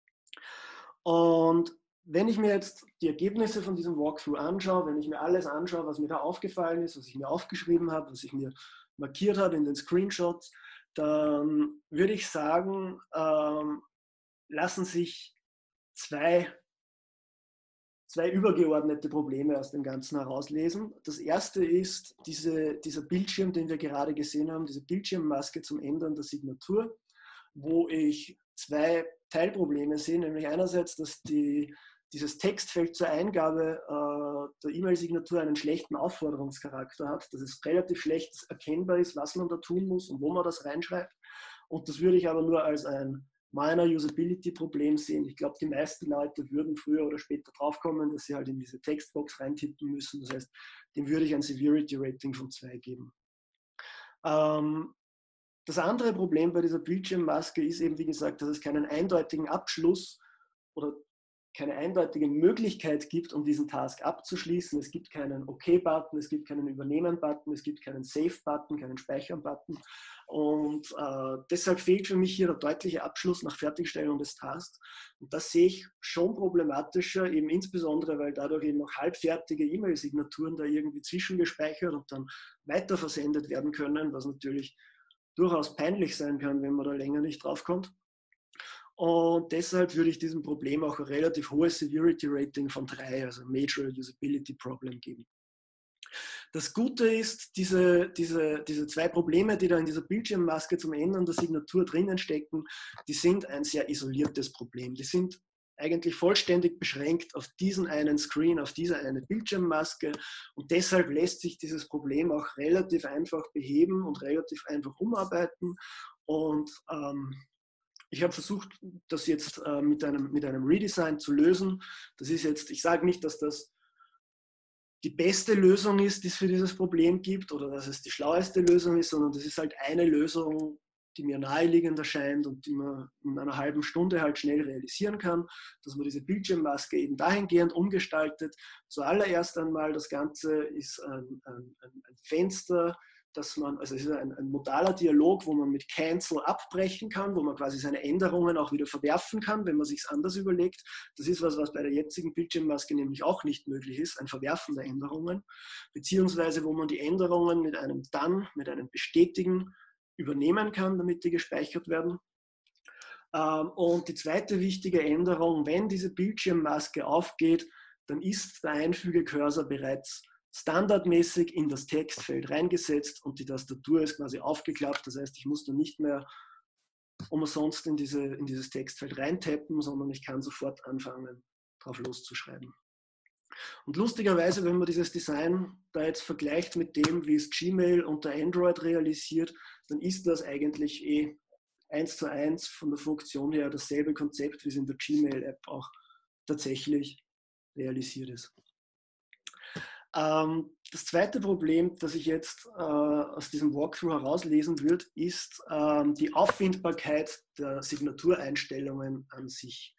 Und wenn ich mir jetzt die Ergebnisse von diesem Walkthrough anschaue, wenn ich mir alles anschaue, was mir da aufgefallen ist, was ich mir aufgeschrieben habe, was ich mir markiert habe in den Screenshots, dann würde ich sagen, lassen sich zwei übergeordnete Probleme aus dem Ganzen herauslesen. Das erste ist dieser Bildschirm, den wir gerade gesehen haben, diese Bildschirmmaske zum Ändern der Signatur, wo ich 2 Teilprobleme sehe, nämlich einerseits, dass dieses Textfeld zur Eingabe der E-Mail-Signatur einen schlechten Aufforderungscharakter hat, dass es relativ schlecht erkennbar ist, was man da tun muss und wo man das reinschreibt. Und das würde ich aber nur als ein minor Usability-Problem sehen. Ich glaube, die meisten Leute würden früher oder später draufkommen, dass sie halt in diese Textbox reintippen müssen. Das heißt, dem würde ich ein Severity-Rating von 2 geben. Das andere Problem bei dieser Bildschirmmaske ist eben, wie gesagt, dass es keinen eindeutigen Abschluss oder keine eindeutige Möglichkeit gibt, um diesen Task abzuschließen. Es gibt keinen OK-Button, es gibt keinen Übernehmen-Button, es gibt keinen Save-Button, keinen Speichern-Button. Und deshalb fehlt für mich hier der deutliche Abschluss nach Fertigstellung des Tasks. Und das sehe ich schon problematischer, eben insbesondere, weil dadurch eben auch halbfertige E-Mail-Signaturen da irgendwie zwischengespeichert und dann weiter versendet werden können, was natürlich durchaus peinlich sein kann, wenn man da länger nicht draufkommt. Und deshalb würde ich diesem Problem auch ein relativ hohes Severity Rating von 3, also Major Usability Problem, geben. Das Gute ist, diese 2 Probleme, die da in dieser Bildschirmmaske zum Ändern der Signatur drinnen stecken, die sind ein sehr isoliertes Problem. Die sind eigentlich vollständig beschränkt auf diesen einen Screen, auf diese eine Bildschirmmaske. Und deshalb lässt sich dieses Problem auch relativ einfach beheben und relativ einfach umarbeiten. Und ich habe versucht, das jetzt mit einem Redesign zu lösen. Das ist jetzt, ich sage nicht, dass das die beste Lösung ist, die es für dieses Problem gibt oder dass es die schlaueste Lösung ist, sondern das ist halt eine Lösung, die mir naheliegend erscheint und die man in einer halben Stunde halt schnell realisieren kann, dass man diese Bildschirmmaske eben dahingehend umgestaltet. Zuallererst einmal, das Ganze ist ein Fenster, dass man, also es ist ein modaler Dialog, wo man mit Cancel abbrechen kann, wo man quasi seine Änderungen auch wieder verwerfen kann, wenn man sich es anders überlegt. Das ist was bei der jetzigen Bildschirmmaske nämlich auch nicht möglich ist, ein Verwerfen der Änderungen, beziehungsweise wo man die Änderungen mit einem Dann, mit einem Bestätigen übernehmen kann, damit die gespeichert werden. Und die zweite wichtige Änderung, wenn diese Bildschirmmaske aufgeht, dann ist der Einfüge-Cursor bereits standardmäßig in das Textfeld reingesetzt und die Tastatur ist quasi aufgeklappt. Das heißt, ich muss da nicht mehr umsonst in dieses Textfeld reintappen, sondern ich kann sofort anfangen, drauf loszuschreiben. Und lustigerweise, wenn man dieses Design da jetzt vergleicht mit dem, wie es Gmail unter Android realisiert, dann ist das eigentlich 1:1 von der Funktion her dasselbe Konzept, wie es in der Gmail-App auch tatsächlich realisiert ist. Das zweite Problem, das ich jetzt aus diesem Walkthrough herauslesen würde, ist die Auffindbarkeit der Signatureinstellungen an sich.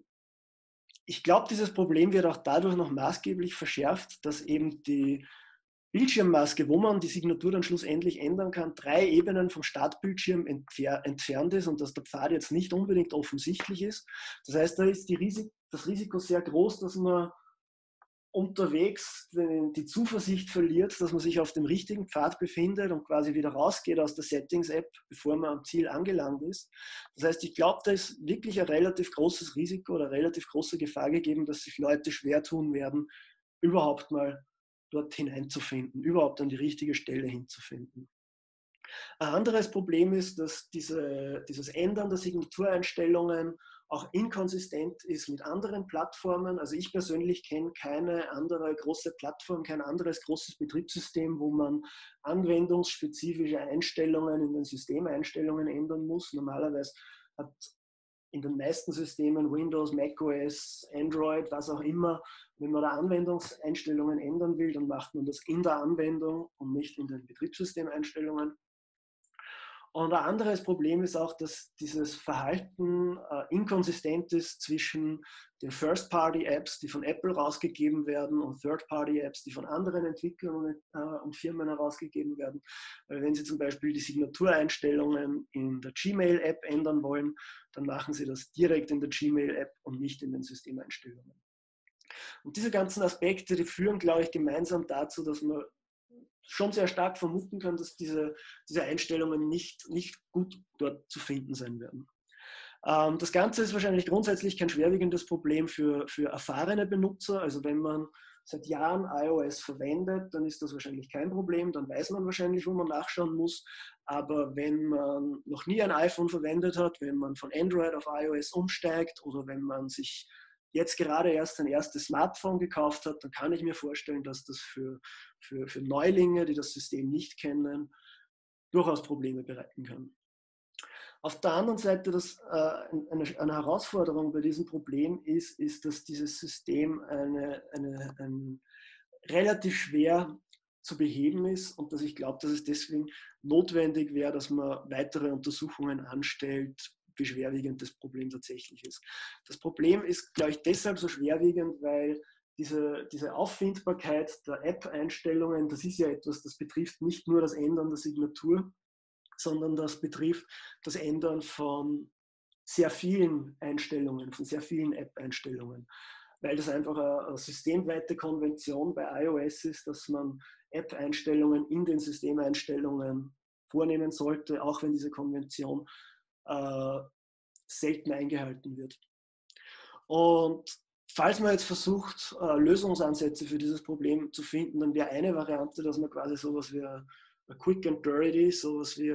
Ich glaube, dieses Problem wird auch dadurch noch maßgeblich verschärft, dass eben die Bildschirmmaske, wo man die Signatur dann schlussendlich ändern kann, 3 Ebenen vom Startbildschirm entfernt ist und dass der Pfad jetzt nicht unbedingt offensichtlich ist. Das heißt, da ist das Risiko sehr groß, dass man unterwegs die Zuversicht verliert, dass man sich auf dem richtigen Pfad befindet und quasi wieder rausgeht aus der Settings-App, bevor man am Ziel angelangt ist. Das heißt, ich glaube, da ist wirklich ein relativ großes Risiko oder relativ große Gefahr gegeben, dass sich Leute schwer tun werden, überhaupt mal dort hineinzufinden, überhaupt an die richtige Stelle hinzufinden. Ein anderes Problem ist, dass dieses Ändern der Signatureinstellungen auch inkonsistent ist mit anderen Plattformen. Also ich persönlich kenne keine andere große Plattform, kein anderes großes Betriebssystem, wo man anwendungsspezifische Einstellungen in den Systemeinstellungen ändern muss. Normalerweise hat in den meisten Systemen Windows, macOS, Android, was auch immer, wenn man da Anwendungseinstellungen ändern will, dann macht man das in der Anwendung und nicht in den Betriebssystemeinstellungen. Und ein anderes Problem ist auch, dass dieses Verhalten inkonsistent ist zwischen den First-Party-Apps, die von Apple rausgegeben werden, und Third-Party-Apps, die von anderen Entwicklern und Firmen herausgegeben werden. Weil wenn Sie zum Beispiel die Signatureinstellungen in der Gmail-App ändern wollen, dann machen Sie das direkt in der Gmail-App und nicht in den Systemeinstellungen. Und diese ganzen Aspekte, die führen, glaube ich, gemeinsam dazu, dass man schon sehr stark vermuten kann, dass diese Einstellungen nicht gut dort zu finden sein werden. Das Ganze ist wahrscheinlich grundsätzlich kein schwerwiegendes Problem für erfahrene Benutzer. Also wenn man seit Jahren iOS verwendet, dann ist das wahrscheinlich kein Problem. Dann weiß man wahrscheinlich, wo man nachschauen muss. Aber wenn man noch nie ein iPhone verwendet hat, wenn man von Android auf iOS umsteigt oder wenn man sich jetzt gerade erst ein erstes Smartphone gekauft hat, dann kann ich mir vorstellen, dass das für Neulinge, die das System nicht kennen, durchaus Probleme bereiten kann. Auf der anderen Seite, eine Herausforderung bei diesem Problem ist, dass dieses System ein relativ schwer zu beheben ist und dass ich glaube, dass es deswegen notwendig wäre, dass man weitere Untersuchungen anstellt, wie schwerwiegend das Problem tatsächlich ist. Das Problem ist, glaube ich, deshalb so schwerwiegend, weil diese Auffindbarkeit der App-Einstellungen, das ist ja etwas, das betrifft nicht nur das Ändern der Signatur, sondern das betrifft das Ändern von sehr vielen Einstellungen, von sehr vielen App-Einstellungen, weil das einfach eine systemweite Konvention bei iOS ist, dass man App-Einstellungen in den Systemeinstellungen vornehmen sollte, auch wenn diese Konvention selten eingehalten wird. Und falls man jetzt versucht, Lösungsansätze für dieses Problem zu finden, dann wäre eine Variante, dass man quasi sowas wie ein Quick and Dirty, sowas wie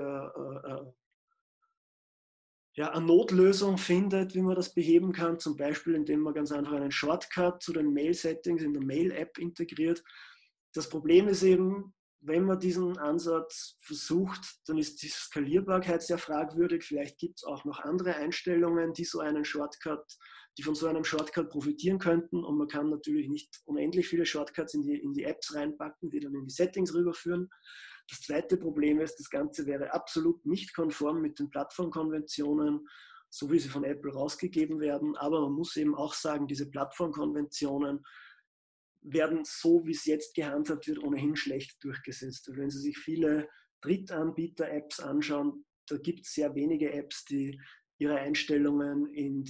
eine Notlösung findet, wie man das beheben kann, zum Beispiel indem man ganz einfach einen Shortcut zu den Mail-Settings in der Mail-App integriert. Das Problem ist eben, wenn man diesen Ansatz versucht, dann ist die Skalierbarkeit sehr fragwürdig. Vielleicht gibt es auch noch andere Einstellungen, die von so einem Shortcut profitieren könnten. Und man kann natürlich nicht unendlich viele Shortcuts in die Apps reinpacken, die dann in die Settings rüberführen. Das zweite Problem ist, das Ganze wäre absolut nicht konform mit den Plattformkonventionen, so wie sie von Apple rausgegeben werden. Aber man muss eben auch sagen, diese Plattformkonventionen werden, so wie es jetzt gehandhabt wird, ohnehin schlecht durchgesetzt. Und wenn Sie sich viele Drittanbieter-Apps anschauen, da gibt es sehr wenige Apps, die ihre Einstellungen in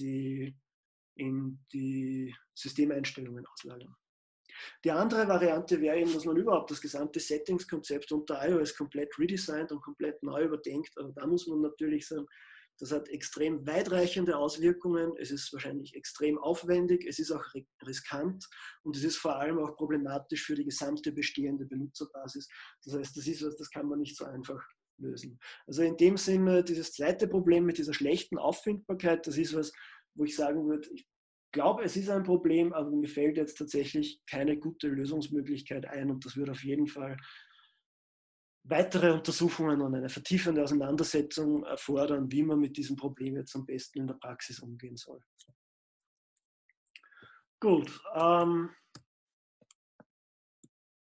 die Systemeinstellungen auslagern. Die andere Variante wäre eben, dass man überhaupt das gesamte Settings-Konzept unter iOS komplett redesignt und komplett neu überdenkt. Aber da muss man natürlich sagen, das hat extrem weitreichende Auswirkungen. Es ist wahrscheinlich extrem aufwendig, es ist auch riskant und es ist vor allem auch problematisch für die gesamte bestehende Benutzerbasis. Das heißt, das ist was, das kann man nicht so einfach lösen. Also in dem Sinne, dieses zweite Problem mit dieser schlechten Auffindbarkeit, das ist was, wo ich sagen würde, ich glaube, es ist ein Problem, aber mir fällt jetzt tatsächlich keine gute Lösungsmöglichkeit ein und das würde auf jeden Fall weitere Untersuchungen und eine vertiefende Auseinandersetzung erfordern, wie man mit diesem Problem jetzt am besten in der Praxis umgehen soll. Gut.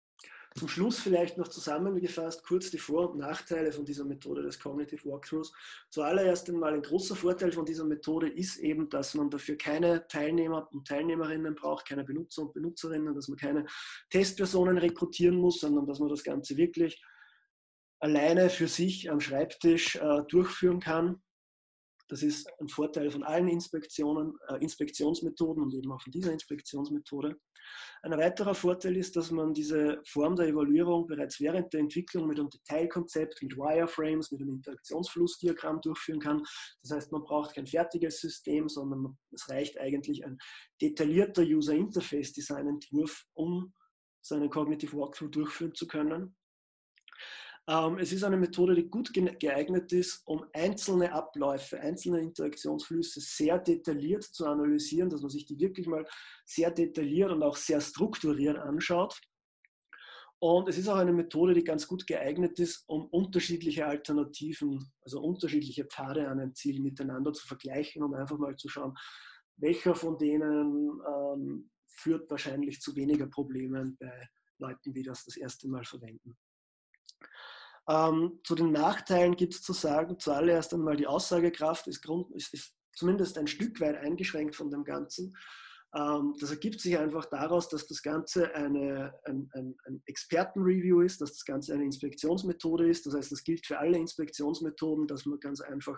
Zum Schluss vielleicht noch zusammengefasst kurz die Vor- und Nachteile von dieser Methode des Cognitive Walkthroughs. Zuallererst einmal ein großer Vorteil von dieser Methode ist eben, dass man dafür keine Teilnehmer und Teilnehmerinnen braucht, keine Benutzer und Benutzerinnen, dass man keine Testpersonen rekrutieren muss, sondern dass man das Ganze wirklich alleine für sich am Schreibtisch durchführen kann. Das ist ein Vorteil von allen Inspektionsmethoden und eben auch von dieser Inspektionsmethode. Ein weiterer Vorteil ist, dass man diese Form der Evaluierung bereits während der Entwicklung mit einem Detailkonzept, mit Wireframes, mit einem Interaktionsflussdiagramm durchführen kann. Das heißt, man braucht kein fertiges System, sondern es reicht eigentlich ein detaillierter User-Interface-Design-Entwurf, um seinen Cognitive Walkthrough durchführen zu können. Es ist eine Methode, die gut geeignet ist, um einzelne Abläufe, einzelne Interaktionsflüsse sehr detailliert zu analysieren, dass man sich die wirklich mal sehr detailliert und auch sehr strukturiert anschaut. Und es ist auch eine Methode, die ganz gut geeignet ist, um unterschiedliche Alternativen, also unterschiedliche Pfade an ein Ziel miteinander zu vergleichen, um einfach mal zu schauen, welcher von denen führt wahrscheinlich zu weniger Problemen bei Leuten, die das erste Mal verwenden. Zu den Nachteilen gibt es zu sagen, zuallererst einmal die Aussagekraft ist zumindest ein Stück weit eingeschränkt von dem Ganzen. Das ergibt sich einfach daraus, dass das Ganze ein Expertenreview ist, dass das Ganze eine Inspektionsmethode ist. Das heißt, das gilt für alle Inspektionsmethoden, dass man ganz einfach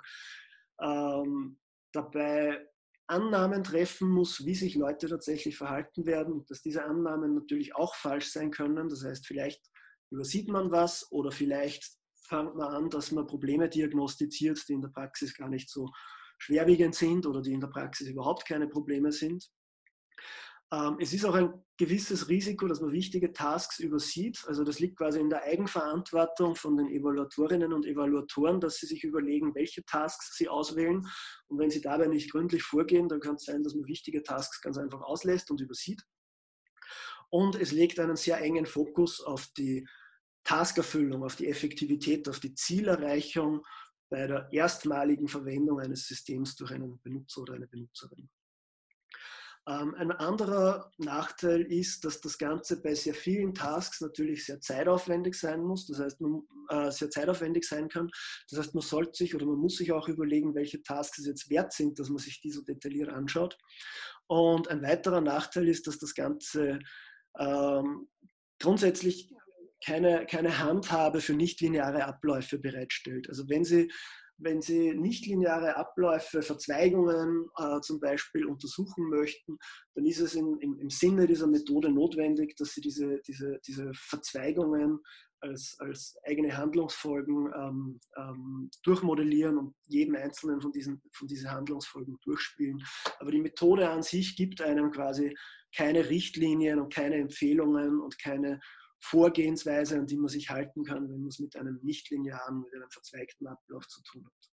dabei Annahmen treffen muss, wie sich Leute tatsächlich verhalten werden und dass diese Annahmen natürlich auch falsch sein können. Das heißt, vielleicht übersieht man was oder vielleicht fängt man an, dass man Probleme diagnostiziert, die in der Praxis gar nicht so schwerwiegend sind oder die in der Praxis überhaupt keine Probleme sind. Es ist auch ein gewisses Risiko, dass man wichtige Tasks übersieht. Also das liegt quasi in der Eigenverantwortung von den Evaluatorinnen und Evaluatoren, dass sie sich überlegen, welche Tasks sie auswählen. Und wenn sie dabei nicht gründlich vorgehen, dann kann es sein, dass man wichtige Tasks ganz einfach auslässt und übersieht. Und es legt einen sehr engen Fokus auf die Taskerfüllung, auf die Effektivität, auf die Zielerreichung bei der erstmaligen Verwendung eines Systems durch einen Benutzer oder eine Benutzerin. Ein anderer Nachteil ist, dass das Ganze bei sehr vielen Tasks natürlich sehr zeitaufwendig sein muss. Das heißt, sehr zeitaufwendig sein kann. Das heißt, man sollte sich oder man muss sich auch überlegen, welche Tasks es jetzt wert sind, dass man sich die so detailliert anschaut. Und ein weiterer Nachteil ist, dass das Ganze grundsätzlich keine Handhabe für nichtlineare Abläufe bereitstellt. Also wenn Sie nichtlineare Abläufe, Verzweigungen zum Beispiel untersuchen möchten, dann ist es im Sinne dieser Methode notwendig, dass Sie diese Verzweigungen als eigene Handlungsfolgen durchmodellieren und jeden einzelnen von diesen Handlungsfolgen durchspielen. Aber die Methode an sich gibt einem quasi keine Richtlinien und keine Empfehlungen und keine Vorgehensweise, an die man sich halten kann, wenn man es mit einem nichtlinearen, mit einem verzweigten Ablauf zu tun hat.